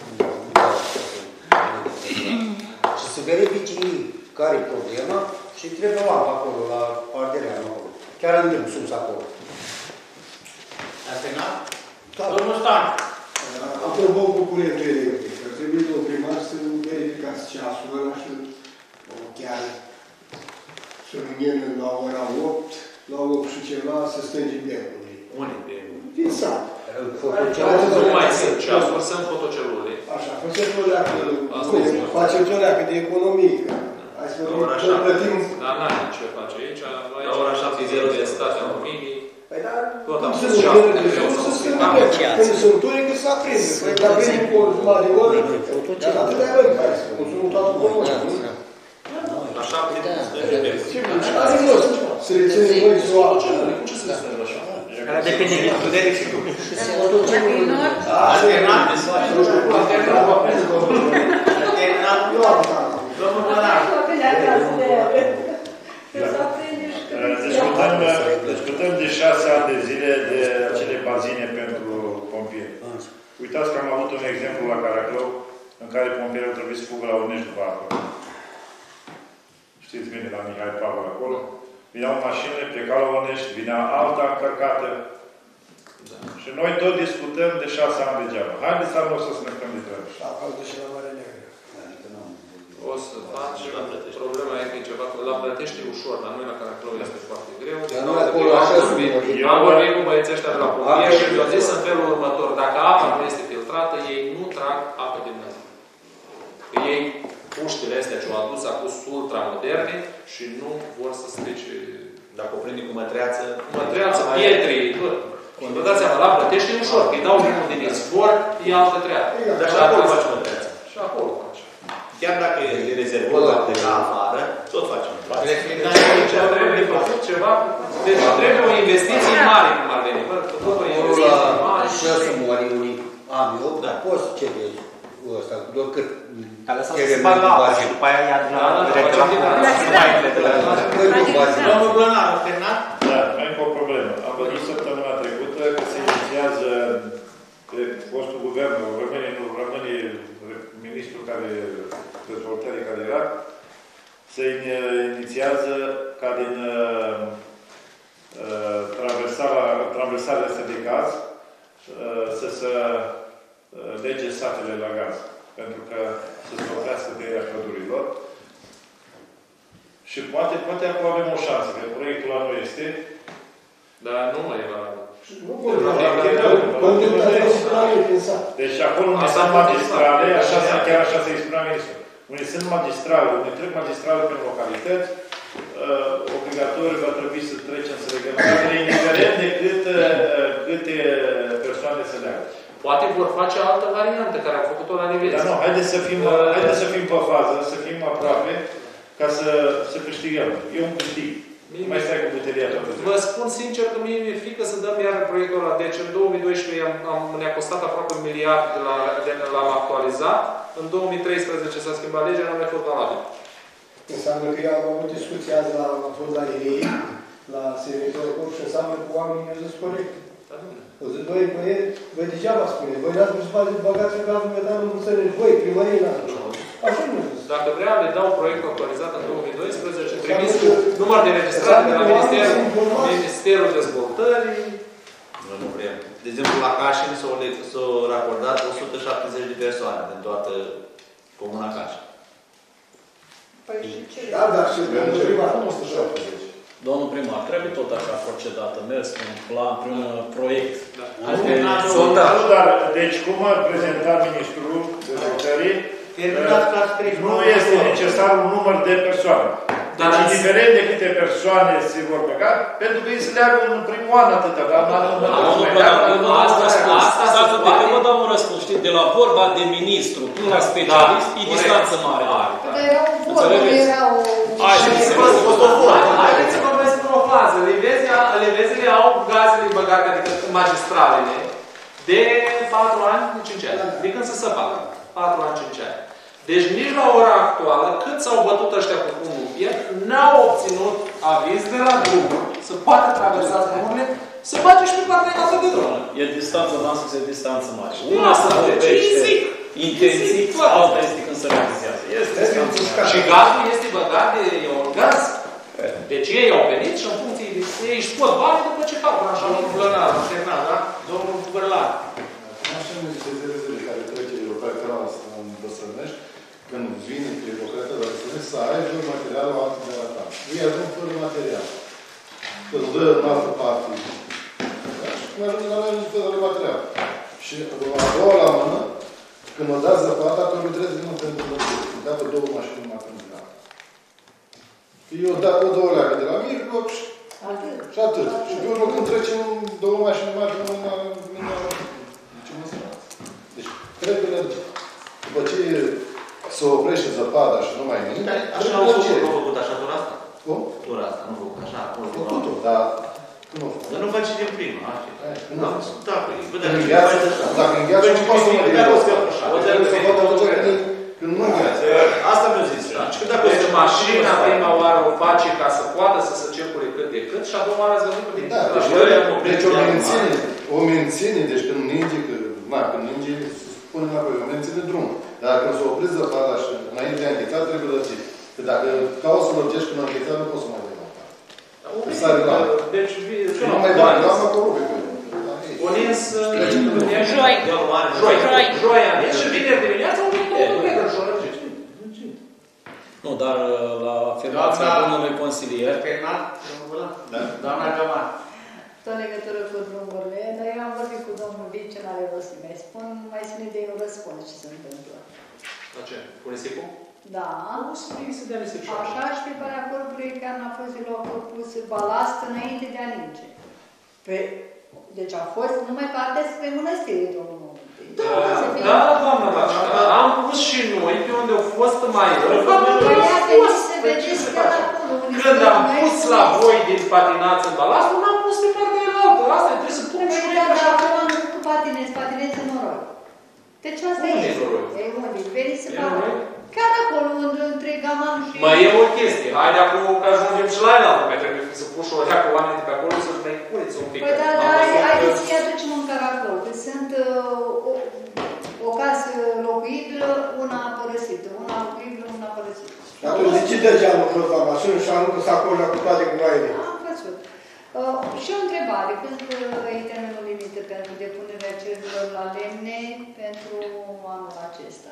Și să verifici care e problema și trebuie luat acolo, la Ardelean acolo. Chiar îndemn sus acolo. Ați terminat? Domnul Stan. Apropo cu curentul electric, ar trebui domnul primar să verificați ceasul ăla și chiar să rămânem la ora 8, la 8 și ceva, să stângim becul. Unde? Din sat. Nu mai sunt ceasuri, sunt fotocelule. Așa, facem o leacă, facem o leacă de economie. Hai să plătim... Dar n-ai ce face aici. La ora 7:00 de stația luminii. Păi dar, tot am cum fost să ceasul nu de greu să se facă. când se întoarcă, să aprinde. Păi dacă aprinde cu o jumătate de oră, atâtea răi care se consumă toată comună. La 7:00 Ce are rost să reținem noi ziua? Ce se întâmplă așa? Care depinde de putere și tu. Ați terminat? Domnul Bănar. Discutăm de 6 ani de zile de acele bazine pentru pompieri. Uitați că am avut un exemplu la Caraclău în care pompierii au trebuit să fugă la Unești după acolo. Știți bine, la Mihai Pavel acolo. Vineau mașinile, plecau la Unești, vinea alta încărcată. Și noi tot discutăm de 6 ani degeaba. Haideți să nu să ne stăm de treabă. Și la Marea Neagră. O să faci problema e că e ceva, la Plătești e ușor, dar noi la Caraclău este foarte greu. Dar noi acolo așa am vorbit cu băieții ăștia de la pompieri și mi-au zis în felul următor, dacă apa nu este filtrată, ei nu trag apă din mână. Ei, puștile astea ce au adus acum ultramoderne și nu vor să strice Dacă o prinde cu mătreață... Mătreață, pietre, tot. Vă dați seama, la plătește ușor, că îi dau unul din izvor, e altă treabă. Dar și acolo faci mătreață. Și acolo faci. Chiar dacă e rezervat la pleca afară, tot facem. Ceva. Deci trebuie o investiție mare, cum ar veni. Tot o investiție mare. Și să mori unii am eu, poți să cedezi ăsta, doar cât. Ca lăsat să se bagă apă și după aia ia din la Domnul Blănar, a terminat? Da, mai încă o problemă. Am văzut săptămâna trecută că se inițiază pe fostul guvern, rămâne ministrul dezvoltării care era, se inițiază ca din traversarea asta de gaz să se lege satele la gaz. Pentru că să se oprească tăierea pădurilor. Și poate acolo avem o șansă, că proiectul ăla nu este. Dar nu mai e valabil. Deci acolo unde sunt magistrale, chiar așa se exprima ministrul. Unde sunt magistrale, unde trec magistrale pe localități, obligatoriu va trebui să trecem să legăm satele, indiferent de câte persoane se leagă. Poate vor face altă variantă care au făcut-o la nivel. Dar nu, haideți să fim pe fază, să fim aproape, ca să câștigăm. E un câștig. Nu mai stai cu butelia toată ziua. Vă spun sincer că mie mi-e frică să dăm iar proiectul ăla. Deci în 2012 ne-a costat aproape 1 miliard l-am actualizat. În 2013 s-a schimbat legea, nu a mai fost valabil. Înseamnă că eu am avut discuții azi la Fondaliei, la servitorul corp și înseamnă că oamenii mi-au zis corect. O zic, voi degeaba spune, voi n-ați vrut să băgați în gazul metan în Buțănești, voi, primării n-ați. Așa nu zis. Dacă vrea, le dau proiectul actualizat în 2012, trimis cu număr de registrare de la Ministerul Dezvoltării. Nu vrem. De exemplu, la Cașin s-au racordat 170 de persoane din toată comuna Cașin. Da, dar și domnul primar, 170. Domnul primar, trebuie tot așa procedată, mers un plan, prin un proiect. Dar, deci, cum a prezentat Ministrul Dezvoltării, nu este necesar un număr de persoane. Dar indiferent de câte persoane se vor băga, pentru că ei se leagă în primul an atâta. Asta să poate vă dau un răspuns, știți, de la vorba de ministru până la specialist, e distanță mare. Dar era un vor, nu era o... Haideți să vă spun o fază. Livezile au gazele băgate, adică magistralele, de 4 ani, de 5 ani. De când se săpacă. 4 ani, 5 ani. Deci nici la ora actuală, cât s-au bătut ăștia cu unul piept, n-au obținut aviz de la drumuri să poată traversa drumurile, să face și pe partea altă de drum. E distanță, v-am spus, e distanță mare. Una se vorbește intensiv, alta este când se realizează. Și gazul este băgat de un gaz. Deci ei au venit și în funcție de ei își pot bani după ce fac. Așa, domnul Blănar, am terminat, da? Domnul Bărlar. Așa nu zice zilele care trece lucrarea în Băsănești, când vine pe lucrarea la Băsănești, să aibă materialul altul de la ta. Ei ajung fără material. Îți dă în altă parte. Și cum ajunge la noi, fără material. Și a doua la mână, când mă dați zăpata, atunci trebuie să vină pentru lăsuri. Îmi dă 2 mașini mai pentru la. Eu dau 2 leagă de la mijloc și atât. Și pe urmă când trecem 2 mașini mai pentru la deci, trebuie, după ce se oprește zăpada și nu mai nimic, așa au făcut așa tura asta? Cum? Tura asta, nu făcut așa. Făcut-o, dar nu a făcut. Dar nu faci din prima. Nu a făcut. Da, dacă în gheață nu poate să mă ridică. O trebuie să văd atunci când nu gheață. Asta mi-a zis. Deci mașina prima oară o face ca să poată să se circule cât de cât și a doua oară ați văzut că din deci o menține, deci când ninge, când ninge, se spune înapoi, o menține drumul. Dar când se oprește zăpada și înainte de a înghețat, trebuie lărgit. Că dacă cauți să lărgești când a înghețat, nu poți să mai dai la parte. Sare la. Deci, nu mai dai la mă corupe. O nins joi a nins și vineri dimineața au venit o lucră și o lărgit. Nu, dar la afirmația domnului consilier... Doamna Gămar. Tot în legătură cu drumurile, dar eu am vorbit cu domnul Vice, n-are rost să mai spun, mai ține de el răspunde ce se întâmplă. La ce? Cu nisipul? Da. O să fie să dea nisip și așa și pe Valea Corbului, ca înapoi concluziilor au fost pus balast înainte de a ninge. Deci a fost numai partea spre mănăstire, domnul. Da, doamnă Dacica, am pus și noi pe unde au fost mai rău. Când am pus la voi din patinați în balast, nu am pus pe partea elaltă. Asta trebuie să pun și noi așa. Dar am văzut cu patinezi în noroi. Deci asta e. E unde? Veni să facă. Chiar acolo, între Gaman și... Mai e o chestie. Haide acum că ajungem și la elaltă. Mai trebuie să pun și o rea cu oamenii de pe acolo să-și mai cureți un pic. Păi da, dar haideți să-i aducem în Caracol. Că sunt o casă locuibilă, una părăsită. Una locuibilă, una părăsită. Și atunci de ce dă geamul jos la mașină și aruncă sacoșa cu toate gunoaiele? Am văzut. Și o întrebare. Când e termenul limită pentru depunerea cererilor la lemne pentru anul acesta?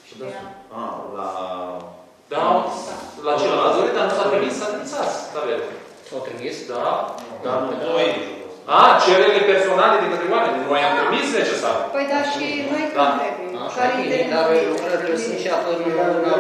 La ce? La dori, dar nu s-a trimis, s-a trimisați. S-au trimis? Da. Dar noi... cererile personale de către oameni. Noi am trimis necesar. Păi da, și noi când trebuie. Așa bine, dar lucrările sunt și apoi în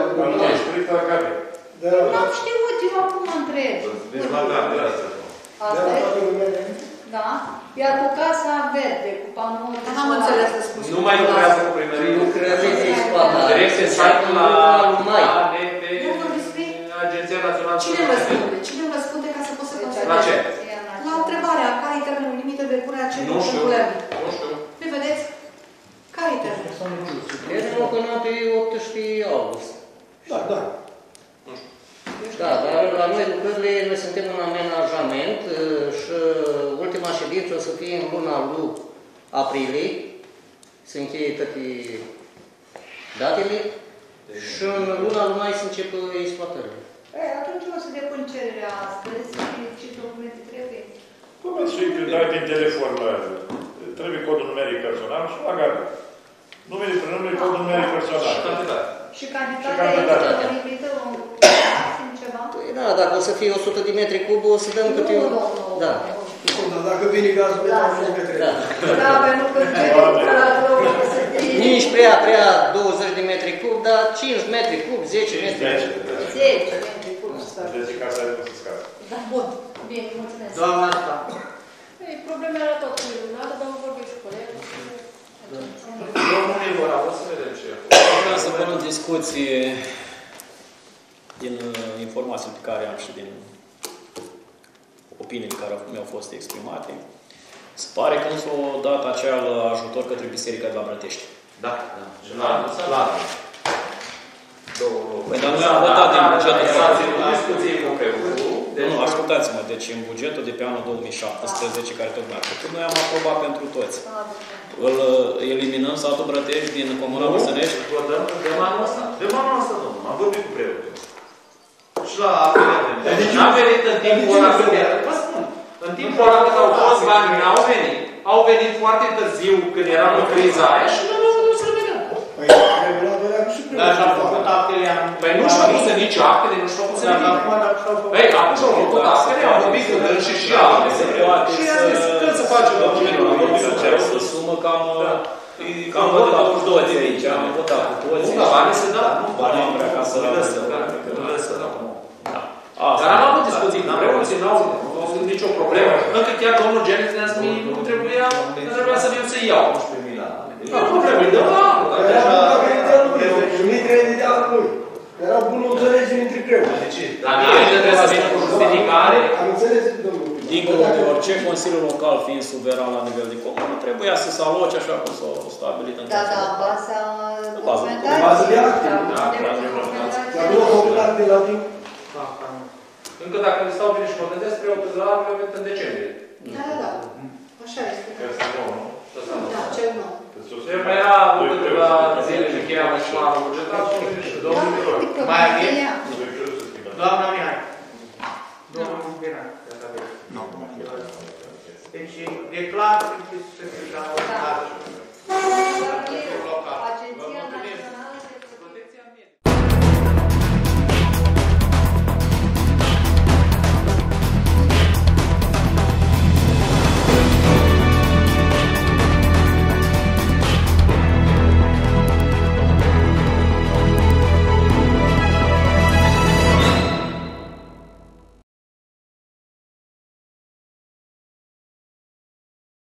N-am știut, eu acum mă întreb. Deci la Gabi, asta. Asta e? Da. Iar cu casa verde, cu panouri... N-am înțeles răspunsul. Nu mai lucrează cu primărie. Lucrările de exploatare. Direcție site-ul la ANP, Agenția Națională. Cine răspunde? Cine răspunde ca să pot să constatez? La ce? La întrebarea, care e termenul limită de punere a cererilor? Nu știu. Nu știu. Păi vedeți? Care e termenul? Termenul până pe 18 august. Da. Da, dar la noi lucrările, noi suntem în amenajament și ultima ședință o să fie în luna lui aprilie, se încheie toate datele și în luna lui mai se încep exploatările. Atunci o să depun cererea astăzi, ce documente trebuie. Cum îți fi dai prin telefon, trebuie codul numeric personal și la Gabi. Numele prenume, codul numeric personal. Și cantitate. Și cantitatea limită, ceva? Păi da, dacă o să fie 100 de metri cub, o să dăm câte un... Da. Dacă vine gazul, pe 20 metri. Da, pentru că nici prea 20 de metri cub, dar 5 metri cub, 10 metri cub. 10 metri cub. Deci casa are cum să scape. Da, bun. Bine, mulțumesc. Doamna asta. Problemele la tot lumea, dar vorbim și colegul. Domnul Igor, o să vedem ce e. Vreau să pun în discuție din informații pe care am și din opiniile care mi-au fost exprimate. Se pare că nu s-a dat acel ajutor către biserica de la Brătești. Da. La. Păi, dar noi am votat din bugetul Nu, ascultați-mă, deci în bugetul de pe anul 2017, care tocmai a făcut, noi am aprobat pentru toți. Îl eliminăm satul Brătești din Comuna Băsănești? Dăm anul ăsta. Dăm anul ăsta, domnul. Am vorbit cu preotul. Și la apele. Deci n-am venit în timpul ăla când era. Vă spun. În timpul ăla când au fost bani, n-au venit. Au venit foarte târziu când eram în criza aia și nu să le vedem. Păi, trebuie la și Dar și-au făcut actele anul. Păi nu și-au pus nici actele, nu și-au pus nimic. Păi, acum și-au făcut actele, au vorbit cu dâns și altele. Și i-a zis, când să facem documentul, am vorbit cu cer. O sumă cam votat cu toți aici, am votat cu toți. Nu, dar banii se dă. Banii am vrea ca să Dar am avut discuții cu preoții, n-au nicio problemă. Încă chiar domnul Genis ne-a zis, nu trebuia să viu să iau. Nu am problemă, îi dăm la anul. Erau bună înțelegere între preoți. Dar nici trebuie să vină cu justificare. Am înțeles, domnul. Dincolo de orice, Consiliul Local fiind suveran la nivel de comună, trebuia să se aloce așa cum s-a stabilit în Da, baza documentației. Bază de acte. Dar nu au făcut acte la timp? Încă dacă le stau bine și mă gândesc, preotul la anul venit în decembrie. Da. Așa este. Asta nu, nu? Da, cel nou. Se mai era câteva zile de cheia și la anul bugetar și domnul Miroi. Mai avem?